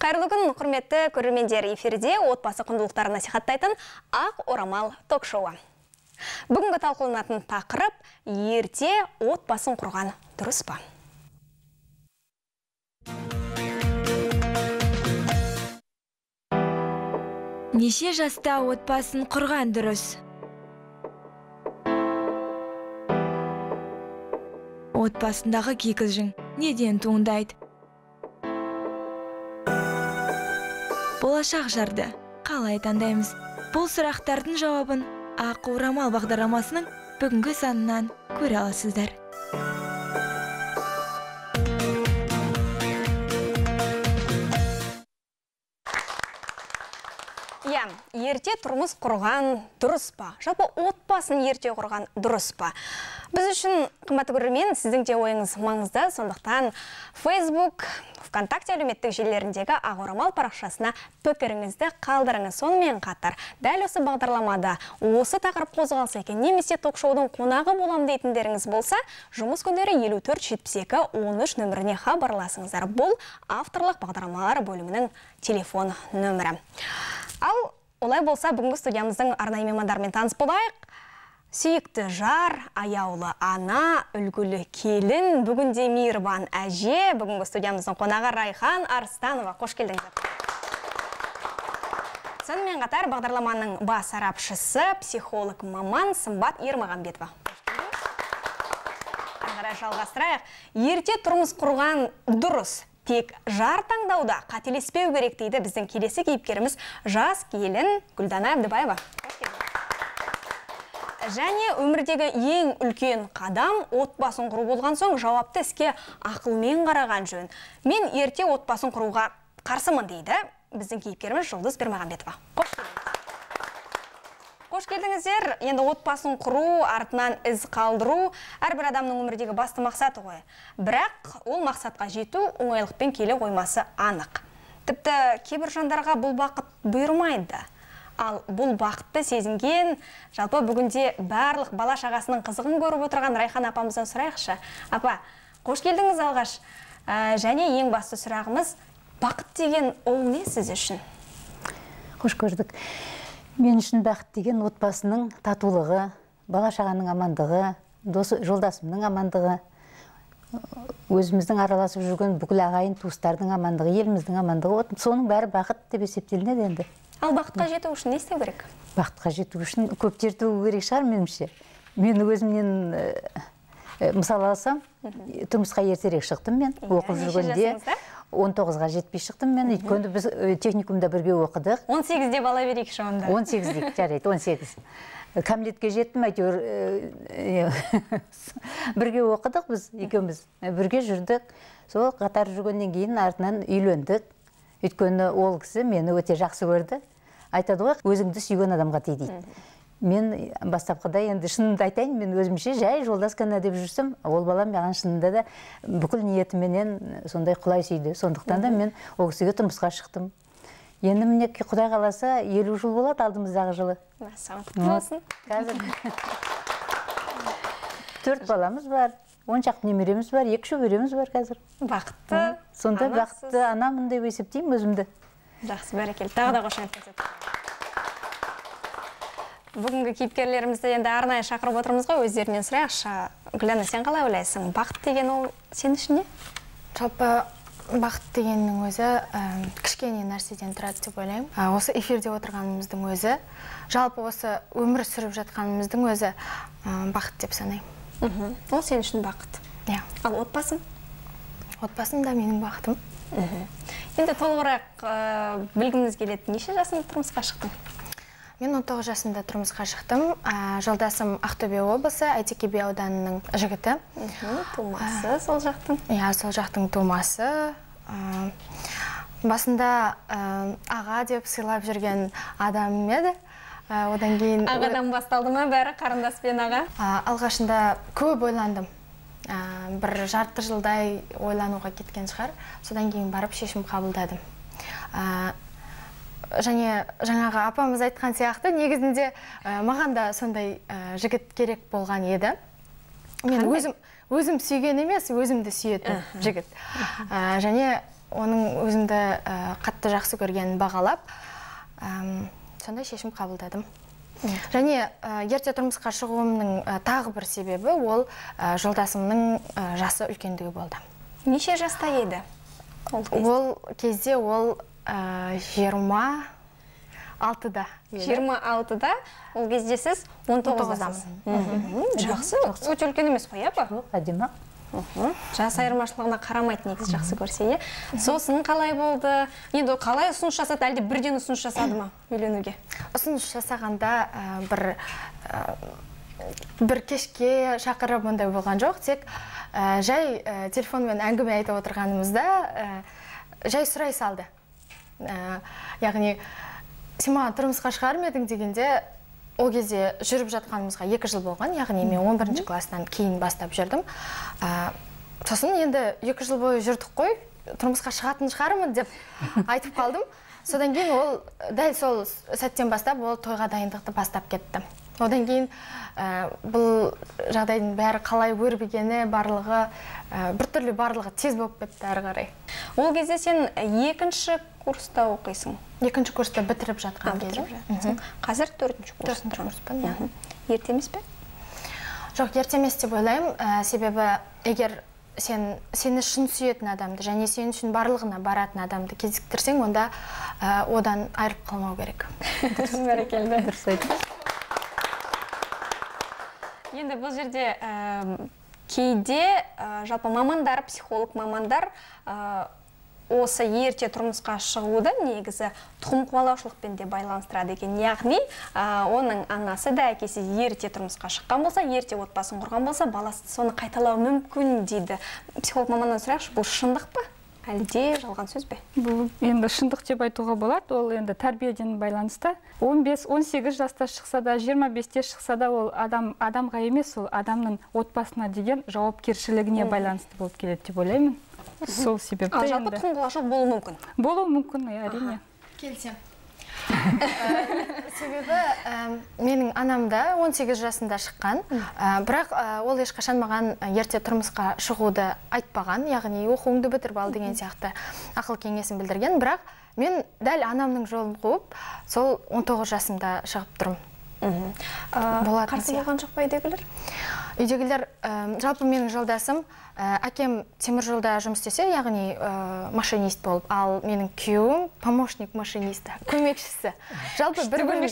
Қайырлы күн, құрметті көрермендер, эфирде отбасы құндылықтарын насихаттайтын Ақ орамал ток-шоуы. Бүгінгі талқыланатын тақырып ерте отбасын құрған дұрыс па? Неше жаста отбасын құрған дұрыс? Отбасындағы кикілжің неден туындайды? Болашақ жарды қалай таңдаймыз? Бұл сұрақтардың жауабын Ақ орамал бағдарламасының бүгінгі санынан көре аласыздар. Ерте тұрмыс құрған дұрыс па? Жалпы отбасын ерте құрған дұрыс па? Біз үшін, қымбатты көрермен, сіздің де ойыңыз маңызды, сондықтан Facebook, ВКонтакте әлеуметтік желілеріндегі Ақ орамал парақшасына пікіріңізді қалдырыңыз. Сонымен қатар, дәл осы бағдарламада осы тақырып қозғалса екен, немесе ток-шоудың қонағы болам дейтіндеріңіз болса, жұмыс күндері 5472-13 нөміріне хабарласыңыздар. Бұл авторлық бағдарламалар бөлімінің телефон нөмірі. Ал олай болса, бүгінгі студиямыздың арнайы меймандарымен таныс болайық. Сүйікті жар, аяулы ана, үлгілі келін, бүгінде мейірбан әже, бүгінгі студиямыздың қонағы Райхан Арыстанова. Қош келдіңіздер. Сонымен қатар бағдарламаның бас сарапшысы, психолог маман Сымбат Ермағамбетова. Ағара жалғастырайық. Ерте тұрмыс құрған дұрыс. Тек жар таңдауда қателеспеу керек дейді біздің келесі кейіпкеріміз жас келін Гүлдана Әбдібаева. Және өмірдегі ең үлкен қадам отбасын құру болған соң жауапты іске ақылмен қараған жөн. Мен ерте отбасын құруға қарсымын дейді біздің кейіпкеріміз Жұлдыз Бермағамбетова. Қош келдіңіздер. Енді отбасын құру, артынан із қалдыру әрбір адамның өмірдегі басты мақсаты ғой. Бірақ ол мақсатқа жету оңайлықпен келе қоймасы анық. Тіпті кейбір жандарға бұл бақыт бұйырмайды. Ал бұл бақытты сезінген, жалпы бүгінде барлық бала шағасының қызығын көріп отырған Райхан апамыздан сұрайықшы. Апа, қош келдіңіз алғаш. Және ең басты сұрағымыз, бақыт деген ол не сіз үшін? Қош көрдік. Мен үшін бақыт деген отбасының татулығы, бала шағаның амандығы, жолдасымның амандығы, өзіміздің араласып жүрген бүкіл ағайын туыстардың амандығы, еліміздің амандығы, соның бәрі бақыт деп есептелінеді енді. Ал бақытқа жету үшін не істеу керек? Бақытқа жету үшін көптер төгу керек шығар меніңше. Мен өзімнен мысал алсам, тұрмысқа ертерек шықтым мен, оқып жүргенде. 19-ға жетпей шықтым мен, өйткені біз техникумда бірге оқыдық. 18-де бала берейік шоғында. 18-де, жарайды, 18. Кәмелетке жеттім, әйтеуір бірге оқыдық біз, екеуміз. Бірге жүрдік. Сол қатар жүргеннен кейін артынан үйлендік. Өйткені ол кісі мені өте жақсы көрді. Айтады ғой, өзіңді сүйген адамға тей дейді. Мен бастапқыда енді шынымды айтайын, мен өзімше жай жолдас қана деп жүрсем, ол балам маған шынында да бүкіл ниетіменен сондай құлай сүйді. Сондықтан да мен ол кісіге тұрмысқа шықтым. Енді міне Құдай қаласа 50 жыл болады алдымыздағы жылы. Құтты болсын. Қазір 4 баламыз бар, 10 шақты немереміз бар, 2 шөбереміз бар қазір. Бақытты. Сондай бақытты анамын деп есептеймін өзімді. Жақсы, бәрекелді. Тағы да қошемет көрсетті. Бүгінгі кейіпкерлерімізді енді арнайы шақырып отырмыз ғой, өздерінен сұрайықшы. Гүлдана, сен қалай ойлайсың? Бақыт деген ол сен үшін не? Жалпы бақыт дегеннің өзі кішкене нәрседен тұрады деп ойлаймын. Осы эфирде отырғанымыздың өзі, жалпы осы өмір сүріп жатқанымыздың өзі бақыт деп санаймын. Ол сен үшін бақыт. Ал отбасың? Отбасым да менің бақытым. Енді толығырақ білгіміз келеді. Неше жасында тұрмысқа шықтың? Мен 19 жасында тұрмысқа шықтым. Жолдасым Ақтөбе облысы, Әйтеке би ауданының жігіті. Тумасы сол жақтың? Иә, сол жақтың тумасы. Басында аға деп сыйлап жүрген адам еді. Одан кейін... Ағадан басталды ма бәрі қарындаспен аға? Алғашында көп ойландым. Бір жарты жылдай ойлануға кеткен шығар. Содан кейін барып шешім қабылдадым. Және жаңағы апамыз айтқан сияқты, негізінде маған да сондай жігіт керек болған еді. Мен өзім сүйген емес, өзімді сүйетін жігіт. Және оның өзімді қатты жақсы көргенін бағалап, сондай шешім қабылдадым. Және ерте тұрмысқа шығуымның тағы бір себебі ол жолдасымның жасы үлкендігі болды. Неше жаста еді? Ол кезде ол 26-да. 26-да, ол кезде сіз 19-дасыз. Жақсы, өте үлкен емес қой, апа? Әдемі. Жас айырмашылығына қарамайды негізі жақсы көрсе, сосын қалай болды? Енді қалай ұсыныс жасады, әлде бірден ұсыныс жасады ма үйленуге? Ұсыныс жасағанда бір кешке шақырып ондай болған жоқ, тек жай телефонмен әңгіме айтып отырғанымызда жай сұрай салды. Яғни, сен маған тұрмысқа шығар ма едің дегенде, ол кезде жүріп жатқанымызға 2 жыл болған, яғни мен 11-ші класстан кейін бастап жүрдім. Сосын енді 2 жыл бойы жүрдік қой, тұрмысқа шығатын шығармын деп айтып қалдым. Содан кейін ол дәл сол сәттен бастап ол тойға дайындықты бастап кетті. Одан кейін бұл жағдайдың бәрі қалай өрбігені барлығы, біртүрлі барлығы тез болып кетті әрі қарай. Ол кезде сен 2-ші курста оқисың? 2-ші курста бітіріп жатқан кезде. Қазір 4-ші курспын. Ерте емес пе? Жоқ, ерте емес деп ойлаймын. Себебі егер сені шын сүйетін адамды және сен үшін барлығына баратын адамды кезіктірсең, онда одан айырып қалмау керек. Бәрекелді. Дұрыс айтасыз. Енді бұл жерде кейде жалпы мамандар, психолог мамандар осы ерте тұрмысқа шығуды негізі тұқым қуалаушылықпен де байланыстырады екен. Яғни, оның анасы да әкесі ерте тұрмысқа шыққан болса, ерте отбасын құрған болса, баласы соны қайталауы мүмкін дейді. Психолог маманнан сұрайықшы, бұл шындық па? Әлде жалған сөз бе? Бұл енді шындық деп айтуға болады, ол енді тәрбиеден байланысты. 15-18 жаста шықса да, 25-те шықса да, ол адамға емес, ол адамның отбасына деген жауапкершілігіне байланысты болып келеді деп ойлаймын. Сол себепті енді. Жалпы тұқым қуалаушылық болуы мүмкін? Болуы мүмкін, әрине. Келсем. Себебі менің анам да 18 жасында шыққан, бірақ ол ешқашан маған ерте тұрмысқа шығуды айтпаған, яғни оқуыңды бітіріп ал деген сияқты ақыл кеңесін білдірген, бірақ мен дәл анамның жолын қуып, сол 19 жасымда шығып тұрмын. Қарсы болған жоқ па үйдегілер? Үйдегілер, жалпы менің жолдасым, әкем темір жолда жұмыс істесе, яғни машинист болып, ал менің күйеуім помощник машинисті, көмекшісі. Жалпы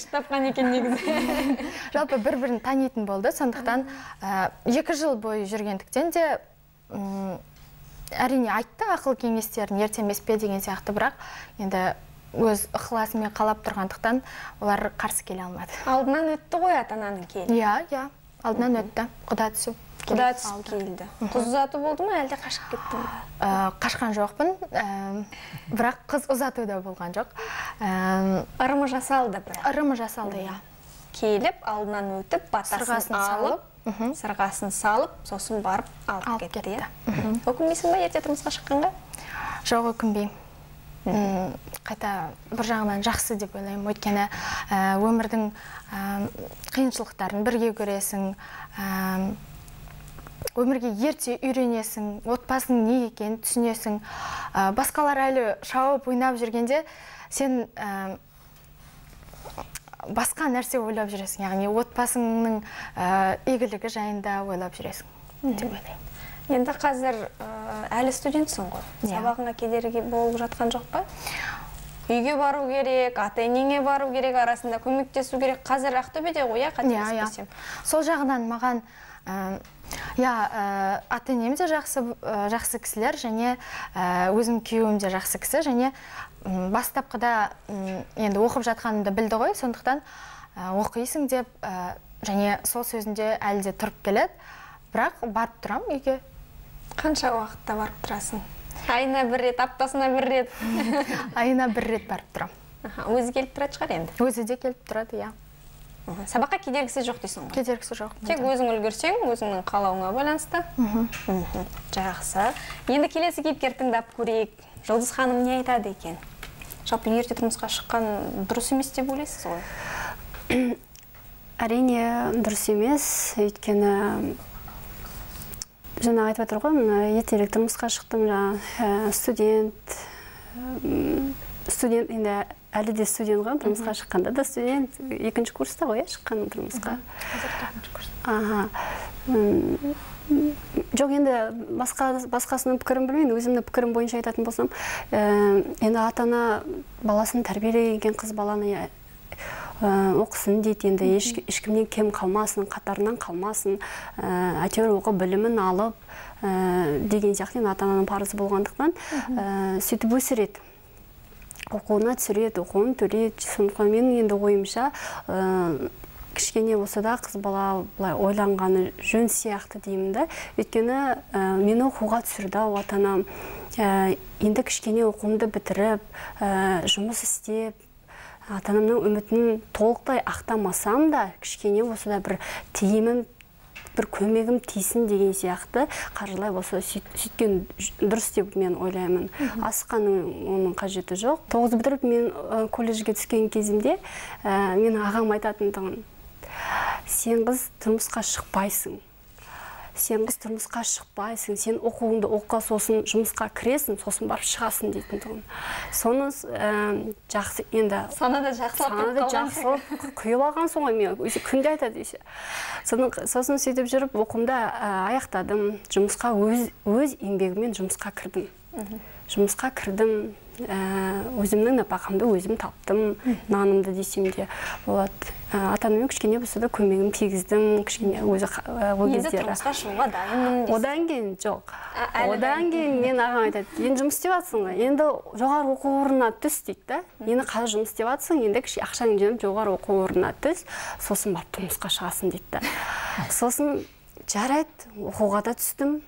бір-бірін танитын болды, сондықтан 2 жыл бойы жүргендіктен де әрине айтты ақыл кеңестерін ерте емес пе деген сияқты, бірақ енді өз ықыласымен қалап тұрғандықтан олар қарсы келе алмады. Алдынан өтті ғой ата-ананың келді? Иә, алдынан өтті. Құда түсіп келді. Қыз ұзату болды ма, әлде қашып кетті ме? Қашқан жоқпын, бірақ қыз ұзату да болған жоқ. Ырымы жасалды бірақ? Ырымы жасалды, иә. Келіп, алдынан өтіп, батасын алып, сырғасын салып, сосын барып алып кетті. Өкінбейсің ба ерте тұрмысқа шыққанға? Жоқ, өкінбеймін. Қайта бір жағынан жақсы деп ойлаймын, өйткені өмірдің қиыншылықтарын бірге көресің, өмірге ерте үйренесің, отбасының не екенін түсінесің. Басқалар әлі шауып ойнап жүргенде сен басқа нәрсе ойлап жүресің, яғни отбасыңның игілігі жайында ойлап жүресің деп ойлаймын. Енді қазір әлі студентсің ғой, сабағыңа кедергі болып жатқан жоқ па? Үйге бару керек, ата-енеңе бару керек, арасында көмектесу керек. Қазір Ақтөбеде ғой, қателеспесем. Сол жағынан маған ата-енем де жақсы кісілер, және өзім күйеуім де жақсы кісі, және бастапқыда енді оқып жатқанымды білді ғой, сондықтан оқисың деп, және сол сөзінде әлі де тұрып келеді, бірақ барып тұрам үйге. Қанша уақытта барып тұрасың? Айына 1 рет, аптасына 1 рет? Айына 1 рет барып тұрам. Өзі келіп тұрады шығар енді? Өзі де келіп тұрады, иә. Сабаққа кедергісі жоқ дейсің ғой? Кедергісі жоқ. Тек өзің үлгерсең, өзіңнің қалауыңа байланысты. Жақсы. Енді келесі кейіпкер тыңдап көрейік. Жұлдыз ханым не айтады екен? Жалпы ерте тұрмысқа шыққан дұрыс емес деп ойлайсыз ғой? Әрине дұрыс емес, өйткені жаңа айтып отыр ғой, ертерек тұрмысқа шықтым, студент, студент, енді әлі де студент ғой, тұрмысқа шыққанда да студент, 2-ші курста ғой, шыққан тұрмысқа. Жоқ, енді басқасының пікірін білмеймін, өзімнің пікірім бойынша айтатын болсам, енді ата-ана баласын тәрбиелеген қыз баланы оқысын дейді, енді ешкімнен кем қалмасын, қатарынан қалмасын, әйтеуір оқы білімін алып деген сияқты ата-ананың парызы болғандықтан сөйтіп өсіреді. Оқуына түсіреді, оқуын төлейді. Сондықтан менің енді ойымша кішкене болса да қыз бала былай ойланғаны жөн сияқты деймін да. Өйткені мені оқуға түсірді ата-анам. Енді кішкене оқуымды бітіріп, жұмыс істеп, ата-анамның үмітін толықтай ақтамасам да, кішкене болса да бір тиімім, бір көмегім тиісін деген сияқты қаржылай болса сөйткен дұрыс деп мен ойлаймын. Асыққаның оның қажеті жоқ. 9 бітіріп мен колледжге түскен кезімде мен ағам айтатындығын: сен қыз тұрмысқа шықпайсың. Сен қыз тұрмысқа шықпайсың. Сен оқуыңды оққа, сосын жұмысқа кіресің, сосын барып шығасың дейтіндігін. Соны жақсы, енді санада жақсылап құйып алған соң мен күнде айтады десе. Сосын сөйтіп жүріп оқымды аяқтадым. Жұмысқа өз еңбегіммен жұмысқа кірдім. Жұмысқа кірдім, өзімнің нәпақамды өзім таптым, нанымды десем де болады. Ата-анаммен кішкене болса да көмегім тигіздім, кішкене өзі ол кездері. Енді тұрмысқа шығуға дайынмын дейсің. Одан кейін жоқ. Одан кейін мен ағам айтады: енді жұмыс істеп жатсың ғой, енді жоғары оқу орнына түс дейді да. Енді қазір жұмыс істеп жатсың, енді ақшаңды жинап жоғары оқу орнына түс, сосын барып тұрмысқа шығасың дейді да. Сосын жарайды, оқуға да түстім.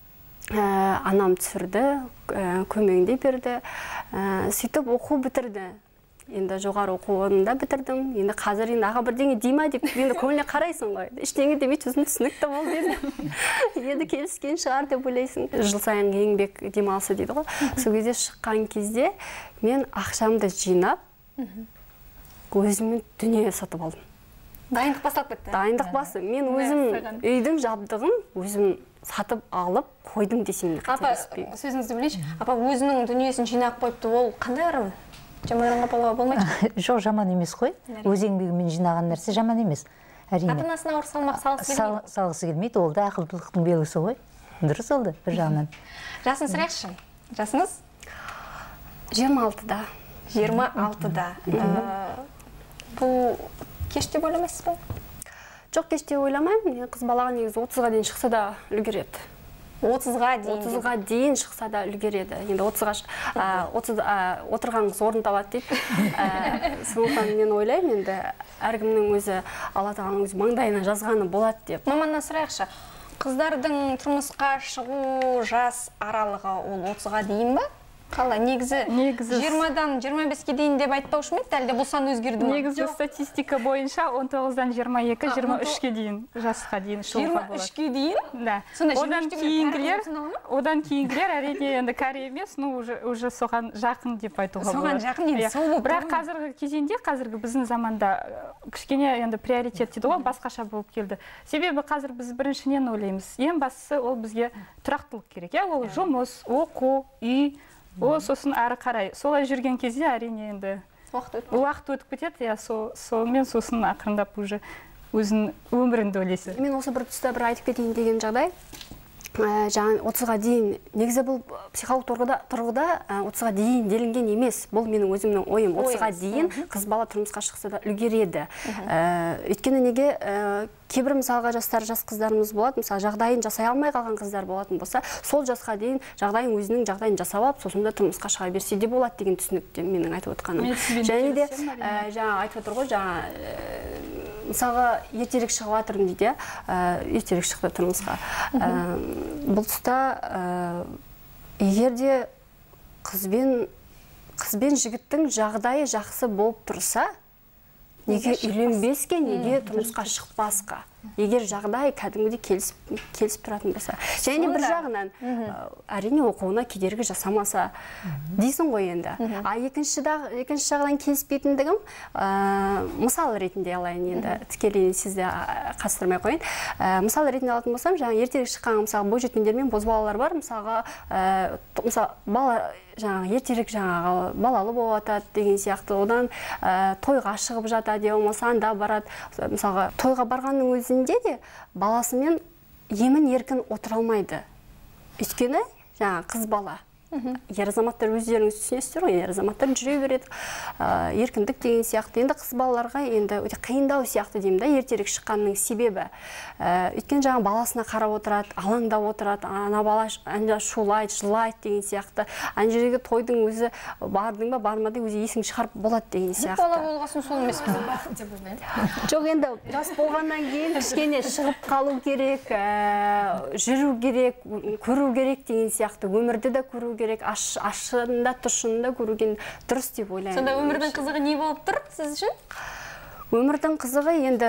Анам түсірді, көмегінде берді. Сөйтіп оқу бітірді. Енді жоғары оқу орнында бітірдім. Енді қазір аға бірдеңе дейма деп, енді көңіліне қарайсың ғой. Ештеңе демейді, өзің түсінікті бол деді. Енді келіскен шығар деп ойлайсың. Жыл сайынғы еңбек демалысы дейді ғой. Сол кезде шыққан кезде мен ақшамды жинап, өзімнің дүние сатып алдым. Дайындық басталып кетті. Дайындық басы. Мен өзім үйдің жабдығын өзім сатып алып қойдым десем. Апа, сөзіңізді білейінші. Апа, өзінің дүниесін жинап қойыпты, ол қандай ырым? Жаман қапалауға болмайды? Жоқ, жаман емес қой. Өз еңбегімен жинаған нәрсе жаман емес. Ата-анасына ауыр салмақ салғысы келмейді, ол да ақылдылықтың белгісі ғой. Дұрыс олды бір жағынан. Жасын сұрайықшы. Жасыңыз? 26-да. 26-да. Бұл кеш деп ойламайсыз ба? Жоқ, кеш деп ойламаймын. Қыз балаға негізі 30-ға дейін шықса да үлгереді. 30-ға дейін шықса да үлгереді. Енді 30 отырған қыз орын табады дейді. Сондықтан мен ойлаймын, енді әркімнің өзі Алла тағаланың өзі маңдайына жазғаны болады деп. Маманнан сұрайықшы, қыздардың тұрмысқа шығу жас аралығы ол 30-ға дейін ба? Қалай, негізі 20-дан 25-ке дейін деп айтпаушы ма еді, әлде бұл сан өзгерді ме? Негізі статистика бойынша 19-дан 22-23-ке дейін жасқа дейін шығуға болады. 23-ке дейін? Да. Одан кейінгілер әрине енді кәрі емес, уже соған жақын деп айтуға болады. Соған жақын енді сол болып. Бірақ қазіргі кезеңде, қазіргі біздің заманда кішкене енді приоритет дейді ғой, басқаша болып келді. Себебі қазір біз біріншіден ойлаймыз, ең бастысы ол бізге тұрақтылық керек. Ол жұмыс, оқу, үй, ол сосын әрі қарай. Солай жүрген кезде әрине енді уақыт өтіп кетеді, сонымен сосын ақырындап уже өзінің өмірінде ойлайсыз. Мен осы бір тұста бір айтып кетейін деген жағдай. Жаңа 30-ға дейін, негізі бұл психолог тұрғыда 30-ға дейін делінген емес. Бұл менің өзімнің ойым. 30-ға дейін қыз бала тұрмысқа шықса да үлгереді. Өйткені неге кейбір мысалға жас қыздарымыз болады, мысалы жағдайын жасай алмай қалған қыздар болатын болса, сол жасқа дейін өзінің жағдайын жасап алып, сосын да тұрмысқа шыға берсе де болады деген түсінікте менің айтып отқаным. Және де жаңа айтып отыр ғой, жаңа мысалға ертерек шығып жатырмын дейді, ертерек шықты тұрмысқа. Бұл тұста егерде қызбен жігіттің жағдайы жақсы болып тұрса, неге үйленбеске, неге тұрмысқа шықпасқа? Егер жағдай кәдімгідей келісіп тұратын болса. Және бір жағынан, әрине оқуына кедергі жасамаса дейсің ғой енді. Екінші жағынан келіспейтіндігім, мысал ретінде алайын енді, тікелей сізді қатыстырмай қойын. Мысал ретінде алатын болсам, жаңа ертерек шыққан мысалға бойжеткендер мен бозбалалар бар. Мысалға бала жаңағы ертерек жаңағы балалы болып жатады деген сияқты, одан тойға шығып жатады, я болмаса анда барады. Мысалға тойға барғанның өзінде де баласымен емін еркін отыра алмайды. Өйткені жаңағы қыз бала. Ер азаматтар өздеріңіз түсінесіздер ғой, ер азаматтар жүре береді, еркіндік деген сияқты. Енді қыз балаларға енді өте қиындау сияқты деймін да, ертерек шыққанның себебі. Өйткені жаңа баласына қарап отырады, алаңдап отырады, ана бала шулайды, жылайды деген сияқты. Ана жерге тойдың өзі бардың ба, бармады, өзі есің шығарып болады деген сияқты. Бала болғасын сол емес біздің бақыт деп ойлаймын. Жоқ, енді жас болғаннан кейін кішкене шығып қалу керек, жүру керек, көру керек деген сияқты. Өмірді де көру керек, ашында тұшында көруген дұрыс деп ойлаймын. Сонда өмірдің қызығы не болып тұр сіз үшін? Өмірдің қызығы енді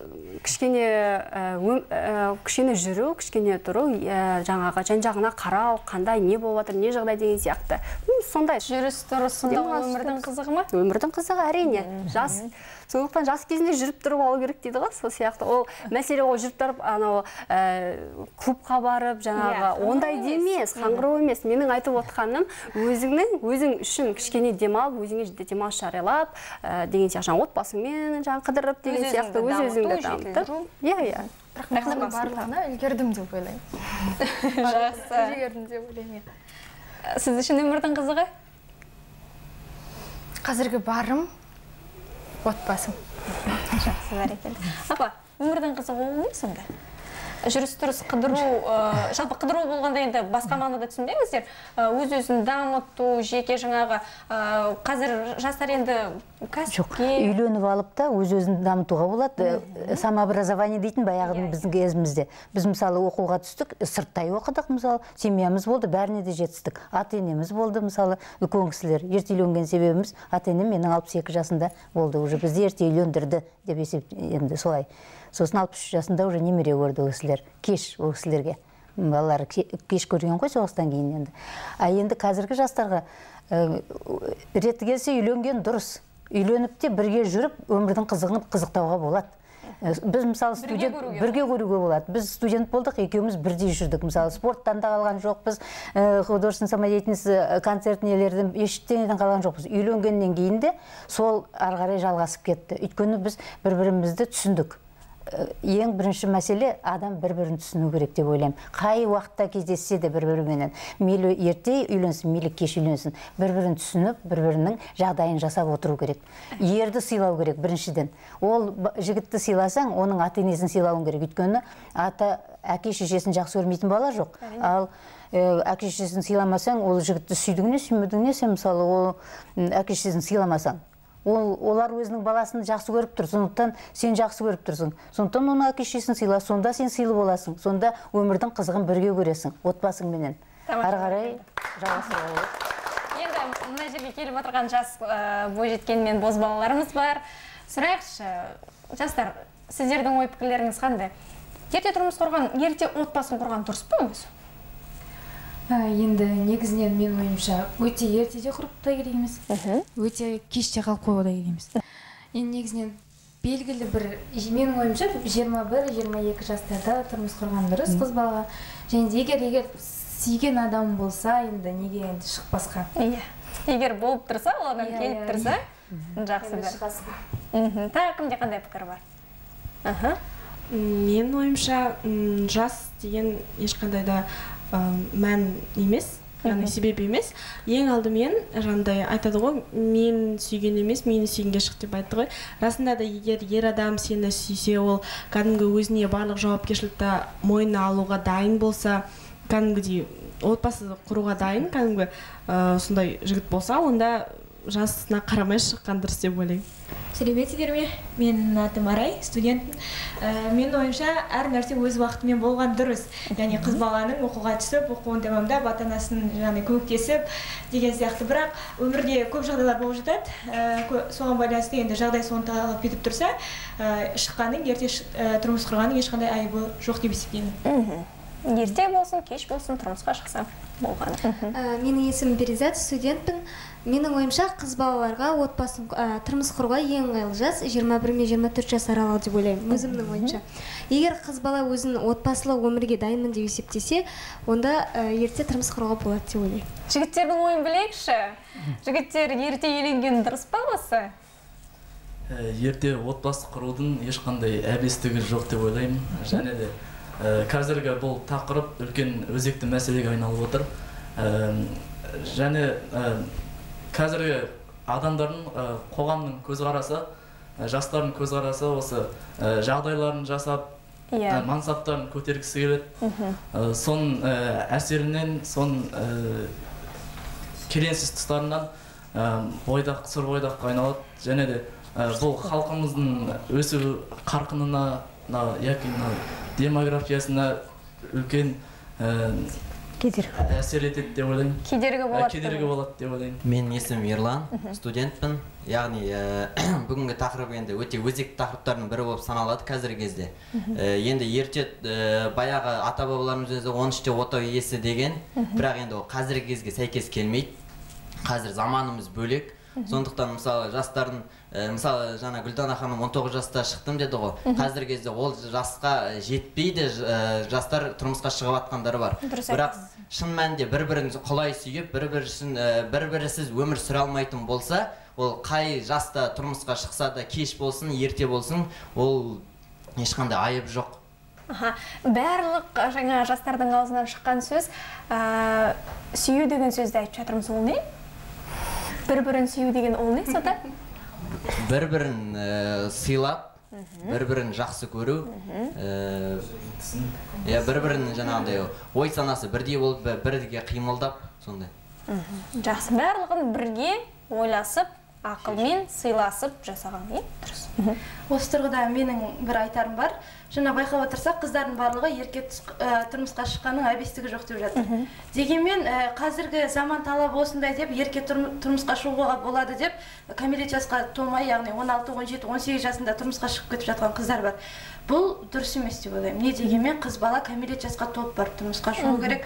кішкене жүру, кішкене тұру, жаңағы жан-жағына қарау, қандай не болып жатыр, не жағдай деген сияқты. Сондай жүріс тұрысында өмірдің қызығы ма? Өмірдің қызығы әрине. Сондықтан жас кезінде жүріп тұрып алу керек дейді ғой, сол сияқты. Ол мәселе ол жүріп тұрып, анау клубқа барып, жаңағы ондай демес, қаңғыру емес. Менің айтып отқаным, өзің үшін кішкене демал, өзіңе демалыс жариялап, деген сияқты, жаңа отбасыңмен жаңа қыдырып деген сияқты, өз-өзіңді дамытып. Иә. Бірақ барлығына үлгердім деп ойлаймын. Жақсы. Үлгердім деп ойлаймын. Сіз үшін өмірдің қызығы? Қазіргі барым отбасым. Жақсы, бәрекелді. Апа, өмірдің қызығы ол не сонда? Жүріс-тұрыс қыдыру, жалпы қыдыру болғанда енді басқа мағынада түсінбеңіздер. Өз-өзін дамыту, жеке жаңағы қазір жастар енді кәсіпке үйленіп алып та өз-өзін дамытуға болады. Самообразование дейтін баяғыдан біздің кезімізде. Біз мысалы оқуға түстік, сырттай оқыдық мысалы, семьямыз болды, бәріне де жетістік. Ата-енеміз болды мысалы, үлкен кісілер. Ерте үйленген себебіміз ата-енем менің 62 жасында болды, уже бізді ерте үйлендірді деп есептеймін, солай. Сосын 63 жасында уже немере көрді ол кісілер. Кеш ол кісілерге. Балалары кеш көрген ғой соғыстан кейін енді. Енді қазіргі жастарға реті келсе үйленген дұрыс. Үйленіп те бірге жүріп, өмірдің қызығын қызықтауға болады. Біз мысалы студент бірге көруге болады. Біз студент болдық, екеуміз бірдей жүрдік. Мысалы спорттан да қалған жоқпыз, художественный самодеятельность концертнелерден ештеңеден қалған жоқпыз. Үйленгеннен кейін де сол ары қарай жалғасып кетті. Өйткені біз бір-бірімізді түсіндік. Ең бірінші мәселе адам бір-бірін түсіну керек деп ойлаймын. Қай уақытта кездессе де бір-біріменен. Мейлі ерте үйленсін, мейлі кеш үйленсін. Бір-бірін түсініп, бір-бірінің жағдайын жасап отыру керек. Ерді сыйлау керек біріншіден. Ол жігітті сыйласаң, оның ата-енесін сыйлауың керек. Өйткені әке-шешесін жақсы көрмейтін бала жоқ. Ал әке-шешесін сыйламасаң, ол жігітті сүйдіңіне, сүймедіңіне, сен мысалы ол әке-шешесін сыйламасаң, олар өзінің баласын жақсы көріп тұр, сондықтан сен жақсы көріп тұрсың. Сондықтан оны әке-шешесін сыйла, сонда сен сыйлы боласың. Сонда өмірдің қызығын бірге көресің, отбасыңменен. Ары қарай жалғастыруға болады. Енді мына жерге келіп отырған жас бойжеткен боз балаларымыз бар. Сұрайықшы, жастар, сіздердің ой пікірлеріңіз қандай? Ерте тұрмыс құрған, ерте отбасын құрған дұрыс па өзі? Енді негізінен мен ойымша өте ертеде құрып та керек емес, өте кеште қалып қоюға да керек емес. Енді негізінен белгілі бір, менің ойымша 21-22 жастарда тұрмыс құрған дұрыс қыз балаға. Және егер сүйген адам болса, енді неге енді шықпасқа. Егер болып тұрса, ол адам келіп тұрса, жақсы бір. Тағы кімде қандай пікір бар? Мен ойымша жас деген ешқандай да мән емес, яғни себеп емес. Ең алдымен жаңағыдай айтады ғой, мен сүйген емес, мені сүйгенге шық деп айтты ғой. Расында да егер ер адам сені сүйсе, ол кәдімгі өзіне барлық жауапкершілікті мойнына алуға дайын болса, кәдімгідей отбасы құруға дайын, кәдімгі сондай жігіт болса, онда жасына қарамай шыққан дұрыс деп ойлаймын. Сәлеметсіздер ме? Менің атым Арай, студентпін. Менің ойымша әр нәрсе өз уақытымен болған дұрыс. Яғни қыз баланың оқуға түсіп, оқуын тамамдап, ата-анасын көмектесіп деген сияқты. Бірақ өмірде көп жағдайлар болып жатады. Соған байланысты енді жағдай соны талап етіп тұрса, шыққанның, ерте тұрмыс құрғанның ешқандай айыбы жоқ деп есептеймін. ерте болсын, кеш болсын, тұрмысқа шықса болған. Менің есімім Беризат, студентпін. Менің ойымша қыз балаларға отбасын тұрмыс құруға ең ыңғайлы жас 21 мен 24 жас аралығы деп ойлаймын, өзімнің ойымша. Егер қыз бала өзін отбасылы өмірге дайынмын деп есептесе, онда ерте тұрмыс құруға болады деп ойлаймын. Жігіттердің ойын білейікші. Жігіттер ерте үйленген дұрыс па осы? Ерте отбасы құрудың ешқандай әбестігі жоқ деп ойлаймын. Және де қазіргі бұл тақырып үлкен өзекті мәселеге айналып отыр. Және қазіргі адамдардың қоғамның көзқарасы, жастардың көзқарасы осы жағдайларын жасап, мансаптарын көтергісі келеді. Соның әсерінен, соның келеңсіз тұстарынан сұр бойдаққа айналады. Және де бұл халқымыздың өсу қарқынына, яки демографиясына үлкен әсер етеді деп ойлаймын. Кедергі болады деп ойлаймын. Менің есімім Ерлан, студентпін. Яғни бүгінгі тақырып енді өте өзекті тақырыптардың бірі болып саналады қазіргі кезде. Енді ерте баяғы ата-бабаларымыз өзі 13-те отау иесі деген, бірақ енді ол қазіргі кезге сәйкес келмейді. Қазір заманымыз бөлек. Сондықтан мысалы жастардың, мысалы жаңа Гүлдана ханым 19 жаста шықтым деді ғой. Қазіргі кезде ол жасқа жетпейді, жастар тұрмысқа шығып атқандары бар. Бірақ шын мәнінде бір-бірін құлай сүйіп, бір-бірісіз өмір сүре алмайтын болса, ол қай жаста тұрмысқа шықса да кеш болсын, ерте болсын, ол ешқандай айып жоқ. Барлық жаңа жастардың аузынан шыққан сөз, сүйу деген сөзді айтып жатырмыз, ол не? Бір-бірін сүю деген ол не сода? Бір-бірін сыйлап, бір-бірін жақсы көру, бір-бірін жаңағындай ой санасы бірдей болып, бірге қимылдап, сондай. Жақсы, барлығын бірге ойласып, ақылмен сыйласып жасаған, дұрыс. Осы тұрғыда менің бір айтарым бар. Жаңа байқап отырсақ, қыздардың барлығы ерке тұрмысқа шыққанның әбестігі жоқ деп жатыр. Дегенмен қазіргі заман талабы осындай деп, ерке тұрмысқа шығуға болады деп, кәмелет жасқа толмай, яғни 16, 17, 18 жасында тұрмысқа шығып кетіп жатқан қыздар бар. Бұл дұрыс емес деп ойлаймын. Не дегенмен қыз бала кәмелет жасқа толып барып тұрмысқа шығу керек.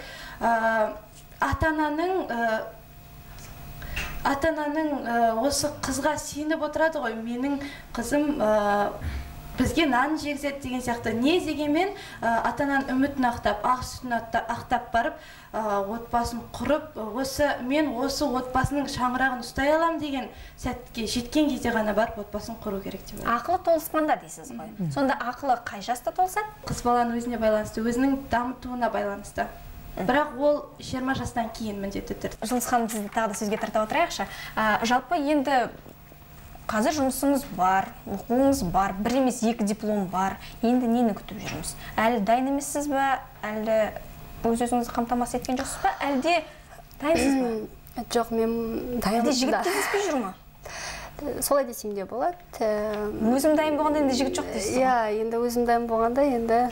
Ата-ананың осы қызға сеніп отырады ғой, менің қызым бізге нан жегізеді деген сияқты. Не дегенмен ата-ананың үмітін ақтап, ақ сүтін ақтап барып, отбасын құрып, мен осы отбасының шаңырағын ұстай алам деген сәтке жеткен кезде ғана барып отбасын құру керек деп ойлаймын. Ақылы толысқанда дейсіз ғой. Сонда ақылы қай жаста толысады? Қыз баланың өзіне байланысты, өзінің дамытуына байланысты. Бірақ ол 20 жастан кейін міндетті түрде. Жұлдыз ханым, сізді тағы да сөзге тарта отырайықшы. Жалпы енді қазір жұмысыңыз бар, оқуыңыз бар, бір емес екі диплом бар. Енді нені күтіп жүрміз? Әлі дайын емессіз ба? Әлі өз-өзіңізді қамтамасыз еткен жоқсыз ба? Әлде дайынсыз ба? Жоқ, мен дайын. Әлде жігіт кездеспей жүр ма? Солай десем де болады. Өзім дайын болғанда енді жігіт жоқ дейсіз ғой? Иә, енді өзім дайын болғанда енді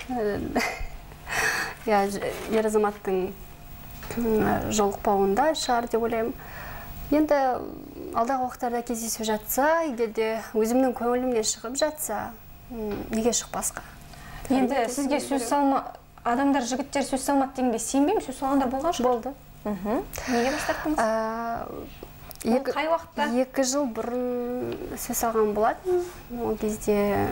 ер азаматтың жолықпауында шығар деп ойлаймын. Енді алдағы уақыттарда кездесіп жатса, егер де өзімнің көңілімнен шығып жатса, неге шықпасқа? Енді сізге сөз салма, адамдар, жігіттер сөз салмады дегенге сенбеймін, сөз салғандар болған шығар? Болды. Неге бастаттыңыз? Қай уақытта? 2 жыл бұрын сөз салған болатын. Ол кезде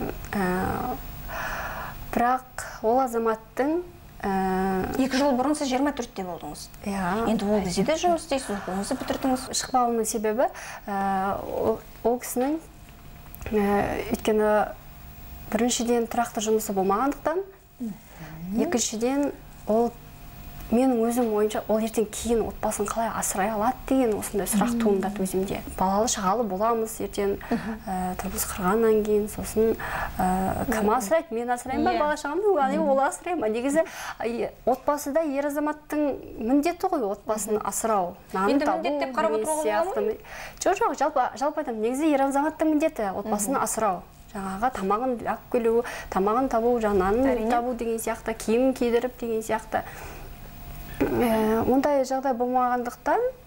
бірақ ол азаматтың 2 жыл бұрын сіз 24-те болдыңыз. Енді ол кезде де жұмыс істейсіз, оқуыңызды бітірдіңіз. Шықпауымның себебі ол кісінің өйткені біріншіден тұрақты жұмысы болмағандықтан, екіншіден ол менің өзім ойынша ол ертең кейін отбасын қалай асырай алады деген осындай сұрақ туындады өзімде. Балалы шағалы боламыз ертең тұрмыс құрғаннан кейін, сосын кім асырайды? Мен асырайын ба бала шағамды? Ол асырайын ба? Негізі отбасыда ер азаматтың міндеті ғой отбасын асырау. Енді міндет деп қарап отыруға болады ма? Жоқ, жалпы айтамын. Негізі ер азаматтың міндеті отбасын асырау. Жаңаға тамағын алып келу, тамағын табу, нанын табу деген сияқты, киімін кидіріп деген сияқты. Ондай жағдай болмағандықтан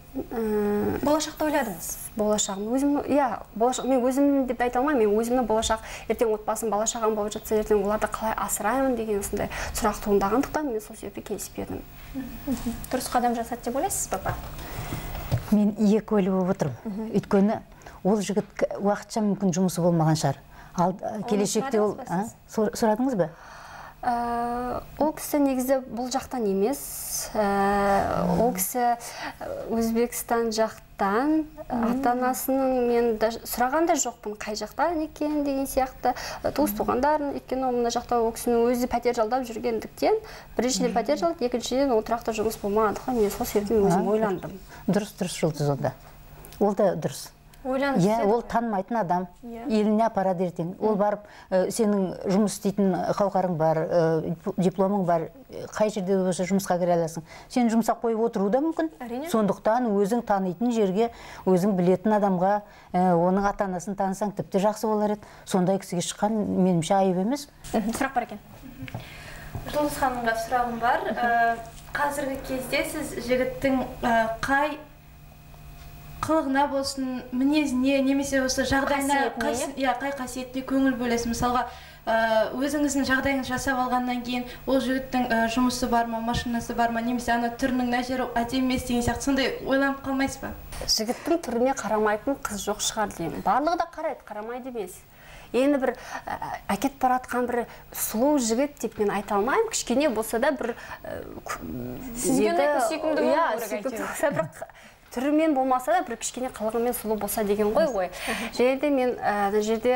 Болашақта ойладыңыз? Болашағым өзім, мен өзім деп айта алмаймын, мен өзімнің болашақ, ертең отбасым бала шағам болып жатса, ертең оларды қалай асыраймын деген осындай сұрақ туындағандықтан мен сол себепті келіспедім. Дұрыс қадам жасады деп ойлайсыз, папа? Мен екі ойлап отырмын. Өйткені ол жігіт уақытша мүмкін жұмысы болмаған шығар. Ал келешекте ол сұрадыңыз ба? Ол кісі негізі бұл жақтан емес, ол кісі Өзбекстан жақтан, ата-анасының мен сұраған да жоқпын қай жақтан екен деген сияқты, туыс туғандарын, өйткені мына жақта ол кісінің өзі пәтер жалдап жүргендіктен, біріншіден пәтер жалдап, екіншіден ол тұрақты жұмыс болмағандықтан мен сол себептен өзім ойландым. Дұрыс Жұлдыз онда. Ол да дұрыс. Ол танымайтын адам, еліне апарады ертең. Ол барып, сенің жұмыс істейтін қауқарың бар, дипломың бар, қай жерде болса жұмысқа кіре аласың. Сен жұмысқа қойып отыру да мүмкін. Сондықтан өзің танитын жерге, өзің білетін адамға, оның ата-анасын танысаң тіпті жақсы болар еді. Сондай кісіге шыққан меніңше айып емес. Сұрақ бар екен. Жұлдыз ханымға сұрағым бар. Қазіргі кезде сіз жігіттің қай қылығына болсын, мінезіне, немесе осы жағдайына қай қасиетіне көңіл бөлесіз? Мысалға, өзіңіздің жағдайыңыз жасап алғаннан кейін, ол жігіттің жұмысы бар ма, машинасы бар ма, немесе ана түрінің мына жері әдемі емес деген сияқты, сондай ойланып қалмайсыз ба? Жігіттің түріне қарамайтын қыз жоқ шығар деймін. Барлығы да қарайды, қарамайды емес. Енді бір әкет баратқан бір сұлу жігіт деп мен айта алмаймын, кішкене болса да бір сізге ұнайтын сүйкімді болу керек. Түрімен болмаса да бір кішкене қылығымен сұлу болса деген ғой. Және де мен жерде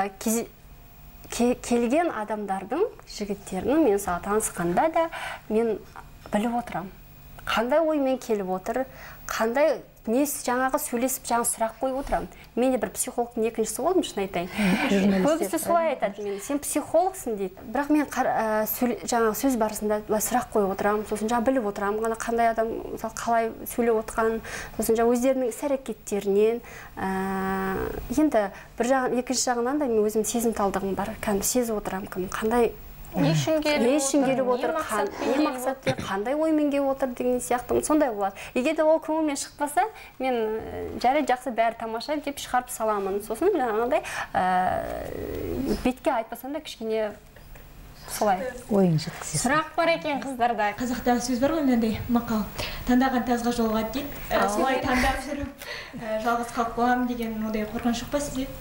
келген адамдардың, жігіттерінің мен танысқанда да мен біліп отырам. Қандай оймен келіп отыр, қандай жаңағы сөйлесіп сұрақ қойып отырам. Мен де бір психологтың екіншісі болдым, шын айтайын. Көбісі солай айтады, сен психологсың дейді. Бірақ мен жаңағы сөз барысында сұрақ қойып отырам, сосын біліп отырам, қандай адам қалай сөйлеп отқан, сосын өздерінің іс-әрекеттерінен. Енді екінші жағынан да мен өзім сезімталдығым бар, сезіп отырам, қандай не үшін келіп отыр, не мақсатпен, қандай оймен келіп отыр деген сияқты сондай болады. Егер де ол көңілмен шықпаса, мен жарайды жақсы бәрі тамаша деп шығарып саламын. Сосын жаңағыдай бетке айтпасам да кішкене солай ойын жеткізесің. Сұрақ бар екен қыздарда. Қазақта сөз бар ғой, мынандай мақал, таңдаған тазға жолығады дейді. Солай таңдап жүріп жалғыз қалып қаламын деген ондай қорқыныш жоқ па сізде?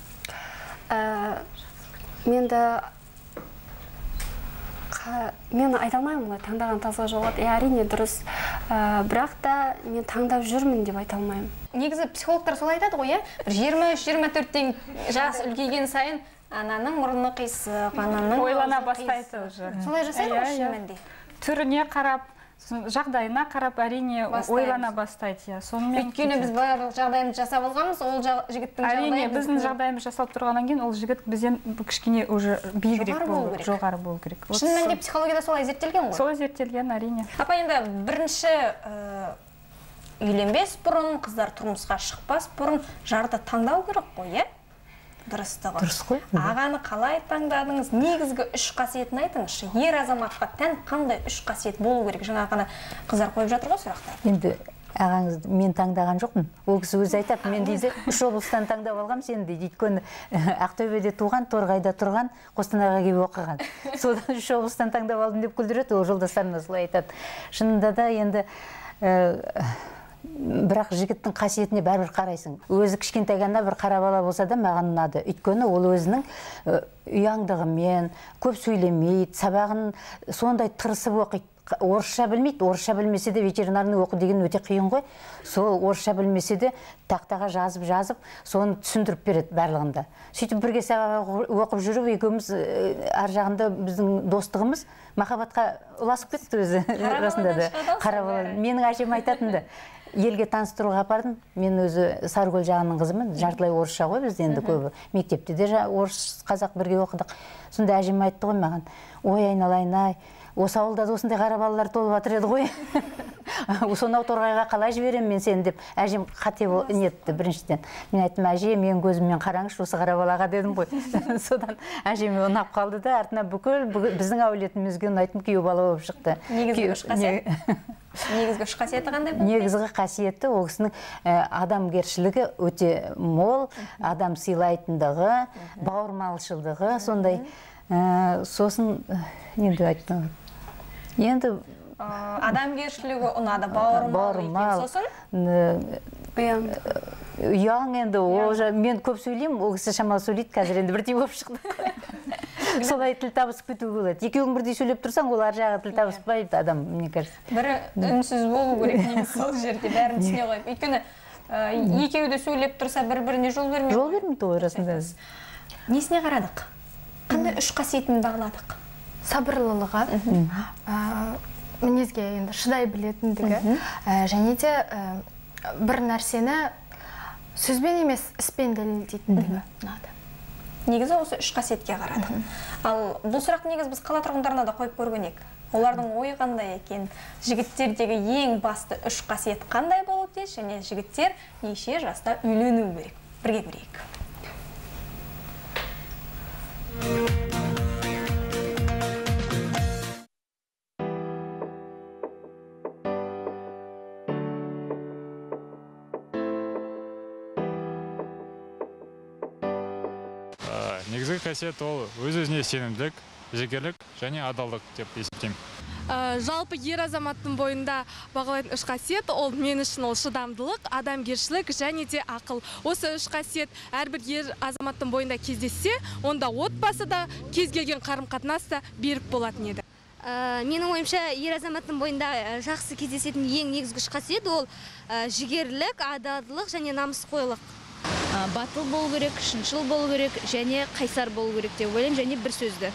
Мен айта алмаймын, таңдаған тазға жолығады. Әрине дұрыс, бірақ та мен таңдап жүрмін деп айта алмаймын. Негізі психологтар солай айтады ғой, 23-24-тен жас үлкейген сайын ананың мұрны қисық, ананың ойлана бастайды уже. Солай жасайды ғой шынымен де. Түріне қарап, жағдайына қарап әрине ойлана бастайды. Өйткені біз барлық жағдайымызды жасап алғанбыз, ол жігіттің жағдайы. Әрине біздің жағдайымыз жасалып тұрғаннан кейін ол жігіт бізден кішкене уже биігірек болу керек, жоғары болу керек. Шынымен де психологияда солай зерттелген ғой? Солай зерттелген, әрине. Апа, енді бірінші үйленбес бұрын, қыздар тұрмысқа шықпас бұрын жарды таңдау керек қой, е? Дұрыстығы. Дұрыс қой. Ағаны қалай таңдадыңыз? Негізгі 3 қасиетін айтыңызшы. Ер азаматқа тән қандай 3 қасиет болу керек? Жаңа ғана қыздар қойып жатыр ғой сұрақтар. Енді ағаңызды мен таңдаған жоқпын. Ол кісі өзі айтады, мен дейді 3 облыстан таңдап алғам сені дейді. Өйткені Ақтөбеде туған, Торғайда тұрған, Қостанайға келіп оқыған. Содан 3 облыстан таңдап алдым деп күлдіреді, ол жолдастарына солай айтады. Шынында да енді бірақ жігіттің қасиетіне бәрібір қарайсың. Өзі кішкентай ғана бір қара бала болса да маған ұнады. Өйткені ол өзінің ұяңдығымен, көп сөйлемейді, сабағын сондай тырысып оқиды. Орысша білмейді, орысша білмесе де ветеринарный оқу деген өте қиын ғой. Сол орысша білмесе де тақтаға жазып, соны түсіндіріп береді барлығында. Сөйтіп бірге сабақ оқып жүріп, екеуміз ар жағында біздің достығымыз махаббатқа ұласып кетті өзі расында да. Менің әжем айтатынды. Елге таныстыруға апардым. Мен өзі Сарыкөл жағының қызымын. Жартылай орысша ғой бізде енді көбі. Мектепте де орыс, қазақ бірге оқыдық. Сонда әжем айтты ғой маған: "Ой, айналайын-ай, осы ауылда осындай қара балалар толып жатыр еді ғой." сонау торғайға қалай жіберемін мен сені деп әжем қате нетті біріншіден. Мен айттым, әже, мен көзіммен қараңызшы осы қара балаға дедім ғой. Содан әжеме ұнап қалды да, артына бүкіл біздің әулетімізге ұнайтын күйеу бала болып шықты. Негізгі үш қасиеті қандай болды? Негізгі қасиеті ол кісінің адамгершілігі өте мол, адам сыйлайтындығы, бауырмалшылдығы, сондай. Сосын енді айттым. Енді адамгершілігі ұнады, бауырмал екен. Сосын ұяң енді, мен көп сөйлеймін, ол кісі шамалы сөйлейді, қазір енді бірдей болып шықты. Солай тіл табысып кетуге болады. Екеуің бірдей сөйлеп тұрсаң, ол ар жағы тіл табыспайды адам, мне кажется. Бірі үнсіз болу керек неміз сол жерде, бәрін түсіне қойып. Өйткені екеуі де сөйлеп тұрса, бір-біріне жол бермейді. Жол бермейді ол расында. Несіне қарадық? Қандай үш қасиетін бағаладық? Сабырлылығы, мінезге енді шыдай білетіндігі, және де бір нәрсені сөзбен емес, іспен дәлелдейтіндігі ұнады. Негізі осы үш қасиетке қарадық. Ал бұл сұрақ негіз біз қала тұрғындарына да қойып көрген едік. Олардың ойы қандай екен? Жігіттердегі ең басты үш қасиет қандай болу тиіс, және жігіттер неше жаста үйлену керек? Бірге көрейік. Негізгі қасиет ол өз-өзіне сенімділік, жігерлік және адалдық деп есептеймін. Жалпы ер азаматтың бойында бағалайтын үш қасиет ол мен үшін ол шыдамдылық, адамгершілік және де ақыл. Осы үш қасиет әрбір ер азаматтың бойында кездессе, онда отбасы да кез келген қарым-қатынас та берік болатын еді. Менің ойымша, ер азаматтың бойында жақсы кездесетін ең негізгі үш қасиет ол жігерлік, адалдылық және намысқойлық. Батыл болу керек, шыншыл болу керек және қайсар болу керек деп ойлаймын, және бір сөзді.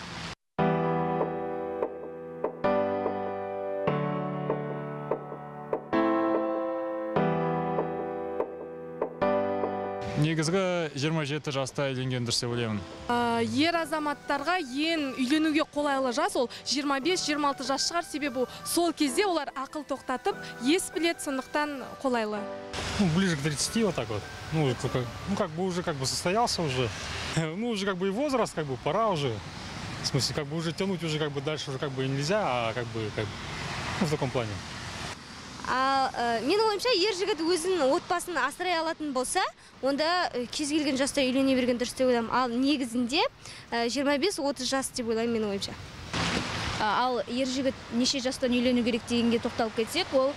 Негізгі 27 жаста үйленген дұрыс деп ойлаймын. Ер азаматтарға ең үйленуге қолайлы жас ол 25-26 жас шығар, себебі сол кезде олар ақыл тоқтатып, ес білет, сондықтан қолайлы. Ближе к 30 вот так вот. Как бы уже состоялся уже. Уже и возраст, пора уже. В смысле, уже тянуть уже дальше уже нельзя, а в таком плане. Менің ойымша, ер жігіт өзінің отбасын асырай алатын болса, онда кез келген жаста үйлене берген дұрыс деп ойлаймын. Ал негізінде 25-30 жас деп ойлаймын менің ойымша. Ал ер жігіт неше жастан үйлену керек дегенге тоқталып кетсек, ол